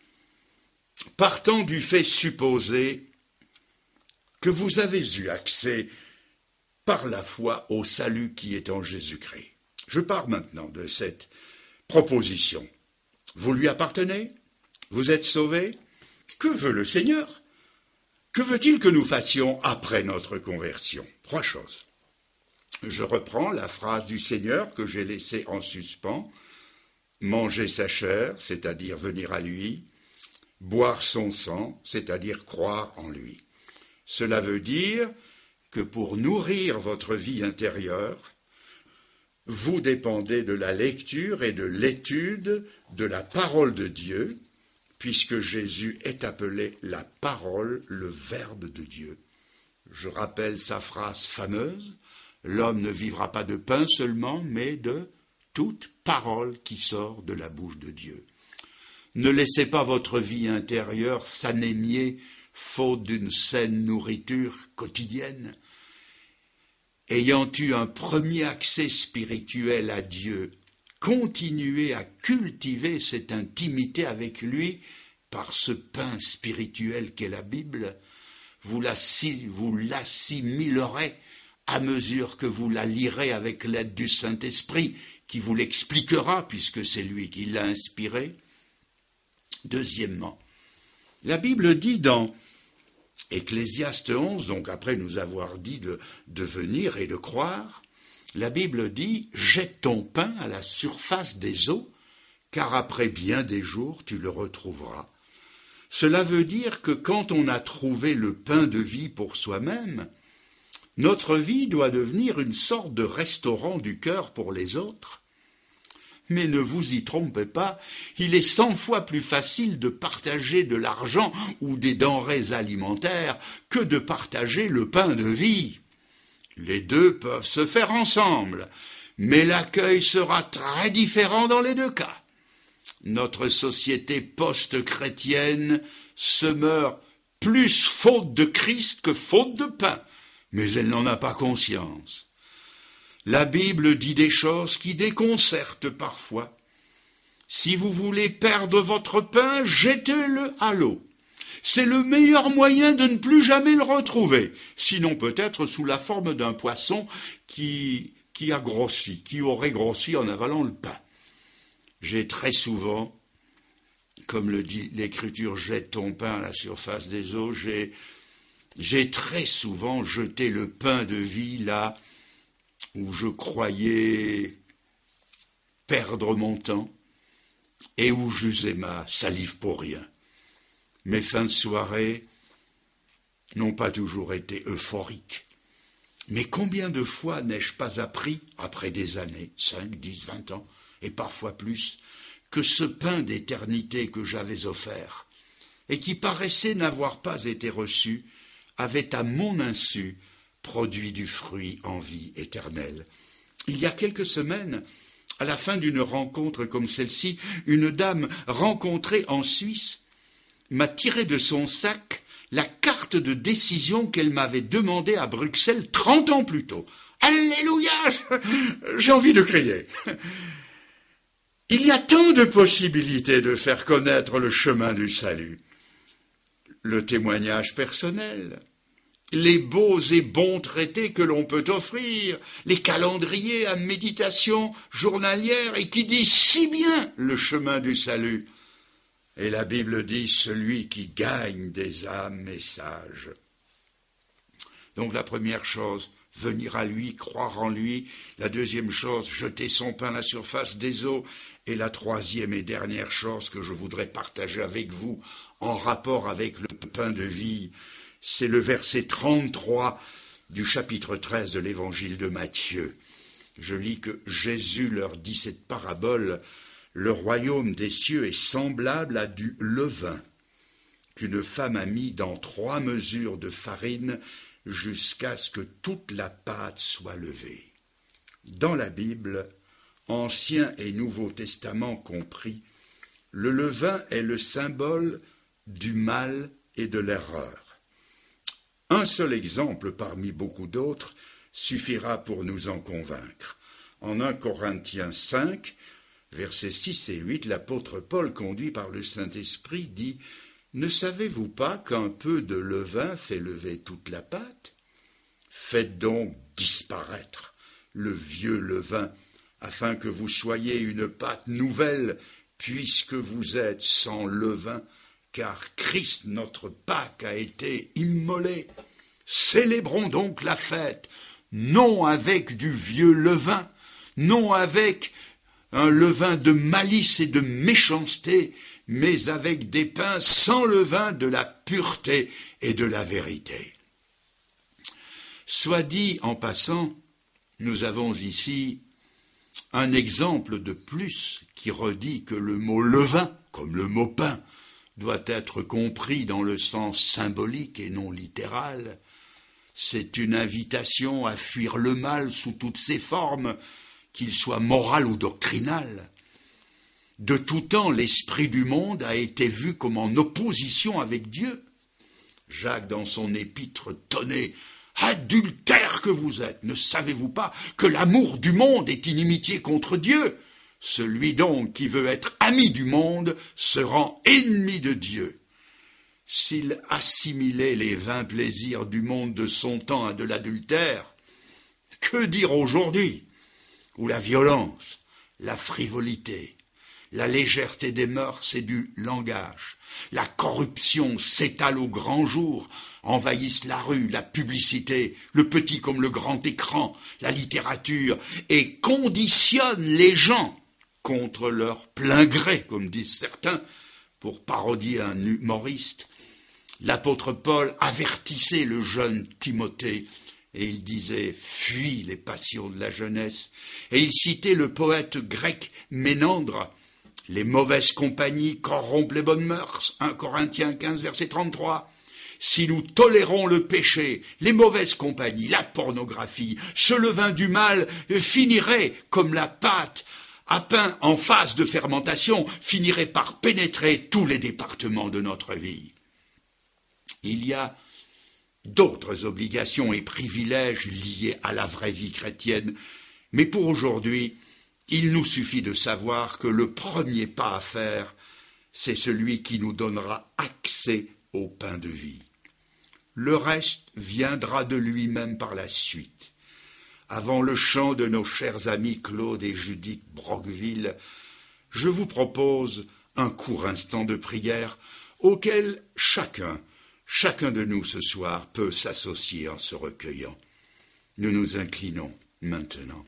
Partant du fait supposé que vous avez eu accès par la foi au salut qui est en Jésus-Christ. Je pars maintenant de cette proposition. Vous lui appartenez? Vous êtes sauvés? Que veut le Seigneur? Que veut-il que nous fassions après notre conversion? Trois choses. Je reprends la phrase du Seigneur que j'ai laissée en suspens. Manger sa chair, c'est-à-dire venir à lui, boire son sang, c'est-à-dire croire en lui. Cela veut dire que pour nourrir votre vie intérieure, vous dépendez de la lecture et de l'étude de la parole de Dieu, puisque Jésus est appelé la parole, le Verbe de Dieu. Je rappelle sa phrase fameuse, « L'homme ne vivra pas de pain seulement, mais de toute parole qui sort de la bouche de Dieu. » Ne laissez pas votre vie intérieure s'anémier faute d'une saine nourriture quotidienne. Ayant eu un premier accès spirituel à Dieu, continuez à cultiver cette intimité avec lui par ce pain spirituel qu'est la Bible. Vous l'assimilerez à mesure que vous la lirez avec l'aide du Saint-Esprit, qui vous l'expliquera, puisque c'est lui qui l'a inspiré. Deuxièmement, la Bible dit dans Ecclésiaste onze, donc après nous avoir dit de, de venir et de croire, la Bible dit « Jette ton pain à la surface des eaux, car après bien des jours tu le retrouveras. » Cela veut dire que quand on a trouvé le pain de vie pour soi-même, notre vie doit devenir une sorte de restaurant du cœur pour les autres. Mais ne vous y trompez pas, il est cent fois plus facile de partager de l'argent ou des denrées alimentaires que de partager le pain de vie. Les deux peuvent se faire ensemble, mais l'accueil sera très différent dans les deux cas. Notre société post-chrétienne se meurt plus faute de Christ que faute de pain, mais elle n'en a pas conscience. La Bible dit des choses qui déconcertent parfois. Si vous voulez perdre votre pain, jetez-le à l'eau. C'est le meilleur moyen de ne plus jamais le retrouver, sinon peut-être sous la forme d'un poisson qui, qui a grossi, qui aurait grossi en avalant le pain. J'ai très souvent, comme le dit l'Écriture, jette ton pain à la surface des eaux, j'ai J'ai très souvent jeté le pain de vie là où je croyais perdre mon temps et où j'usais ma salive pour rien. Mes fins de soirée n'ont pas toujours été euphoriques. Mais combien de fois n'ai-je pas appris, après des années, cinq, dix, vingt ans, et parfois plus, que ce pain d'éternité que j'avais offert, et qui paraissait n'avoir pas été reçu, avait à mon insu produit du fruit en vie éternelle. Il y a quelques semaines, à la fin d'une rencontre comme celle-ci, une dame rencontrée en Suisse m'a tiré de son sac la carte de décision qu'elle m'avait demandée à Bruxelles trente ans plus tôt. Alléluia! J'ai envie de crier. Il y a tant de possibilités de faire connaître le chemin du salut. Le témoignage personnel, les beaux et bons traités que l'on peut offrir, les calendriers à méditation journalière et qui disent si bien le chemin du salut. Et la Bible dit celui qui gagne des âmes est sage. Donc la première chose, venir à lui, croire en lui. La deuxième chose, jeter son pain à la surface des eaux. Et la troisième et dernière chose que je voudrais partager avec vous en rapport avec le pain de vie, c'est le verset trente-trois du chapitre treize de l'évangile de Matthieu. Je lis que Jésus leur dit cette parabole. Le royaume des cieux est semblable à du levain qu'une femme a mis dans trois mesures de farine jusqu'à ce que toute la pâte soit levée. Dans la Bible, Ancien et Nouveau Testament compris, le levain est le symbole du mal et de l'erreur. Un seul exemple parmi beaucoup d'autres suffira pour nous en convaincre. En un Corinthiens cinq, versets six et huit, l'apôtre Paul, conduit par le Saint-Esprit, dit « Ne savez-vous pas qu'un peu de levain fait lever toute la pâte ? Faites donc disparaître le vieux levain, afin que vous soyez une pâte nouvelle, puisque vous êtes sans levain, car Christ notre Pâque a été immolé. Célébrons donc la fête, non avec du vieux levain, non avec un levain de malice et de méchanceté, mais avec des pains sans levain de la pureté et de la vérité. » Soit dit en passant, nous avons ici un exemple de plus qui redit que le mot levain, comme le mot pain, doit être compris dans le sens symbolique et non littéral. C'est une invitation à fuir le mal sous toutes ses formes, qu'il soit moral ou doctrinal. De tout temps, l'esprit du monde a été vu comme en opposition avec Dieu. Jacques, dans son épître, tonnait « Adultères que vous êtes, ne savez-vous pas que l'amour du monde est inimitié contre Dieu ? Celui donc qui veut être ami du monde se rend ennemi de Dieu. » S'il assimilait les vains plaisirs du monde de son temps à de l'adultère, que dire aujourd'hui, où la violence, la frivolité, la légèreté des mœurs et du langage, la corruption s'étale au grand jour, envahissent la rue, la publicité, le petit comme le grand écran, la littérature, et conditionnent les gens contre leur plein gré, comme disent certains, pour parodier un humoriste. L'apôtre Paul avertissait le jeune Timothée, et il disait « Fuis les passions de la jeunesse ». Et il citait le poète grec Ménandre, « Les mauvaises compagnies corrompent les bonnes mœurs », un Corinthiens quinze, verset trente-trois. Si nous tolérons le péché, les mauvaises compagnies, la pornographie, ce levain du mal finirait comme la pâte à pain en phase de fermentation, finirait par pénétrer tous les départements de notre vie. Il y a d'autres obligations et privilèges liés à la vraie vie chrétienne, mais pour aujourd'hui, il nous suffit de savoir que le premier pas à faire, c'est celui qui nous donnera accès au pain de vie. Le reste viendra de lui-même par la suite. Avant le chant de nos chers amis Claude et Judith Broqueville, je vous propose un court instant de prière auquel chacun chacun de nous ce soir peut s'associer en se recueillant. Nous nous inclinons maintenant.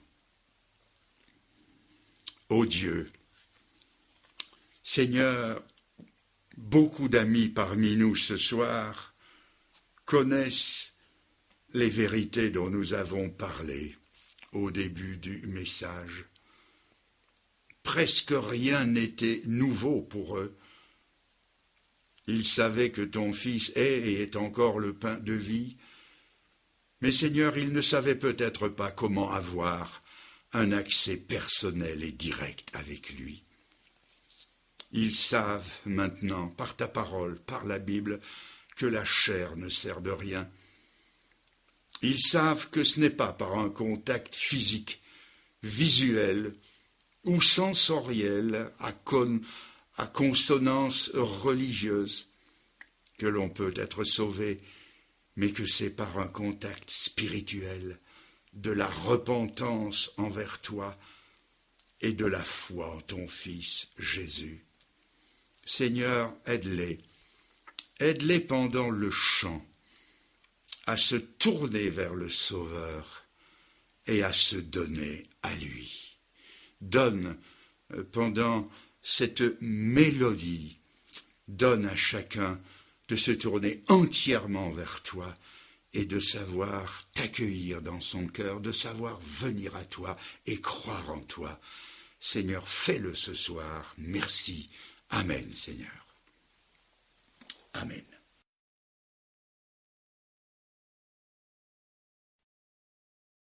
Ô Dieu, Seigneur, beaucoup d'amis parmi nous ce soir connaissent les vérités dont nous avons parlé au début du message. Presque rien n'était nouveau pour eux. Ils savaient que ton Fils est et est encore le pain de vie, mais Seigneur, ils ne savaient peut-être pas comment avoir un accès personnel et direct avec lui. Ils savent maintenant, par ta parole, par la Bible, que la chair ne sert de rien. Ils savent que ce n'est pas par un contact physique, visuel ou sensoriel à, con, à consonance religieuse que l'on peut être sauvé, mais que c'est par un contact spirituel, de la repentance envers toi et de la foi en ton Fils Jésus. Seigneur, aide-les, aide-les pendant le chant à se tourner vers le Sauveur et à se donner à lui. Donne pendant cette mélodie, donne à chacun de se tourner entièrement vers toi et de savoir t'accueillir dans son cœur, de savoir venir à toi et croire en toi. Seigneur, fais-le ce soir. Merci. Amen, Seigneur. Amen.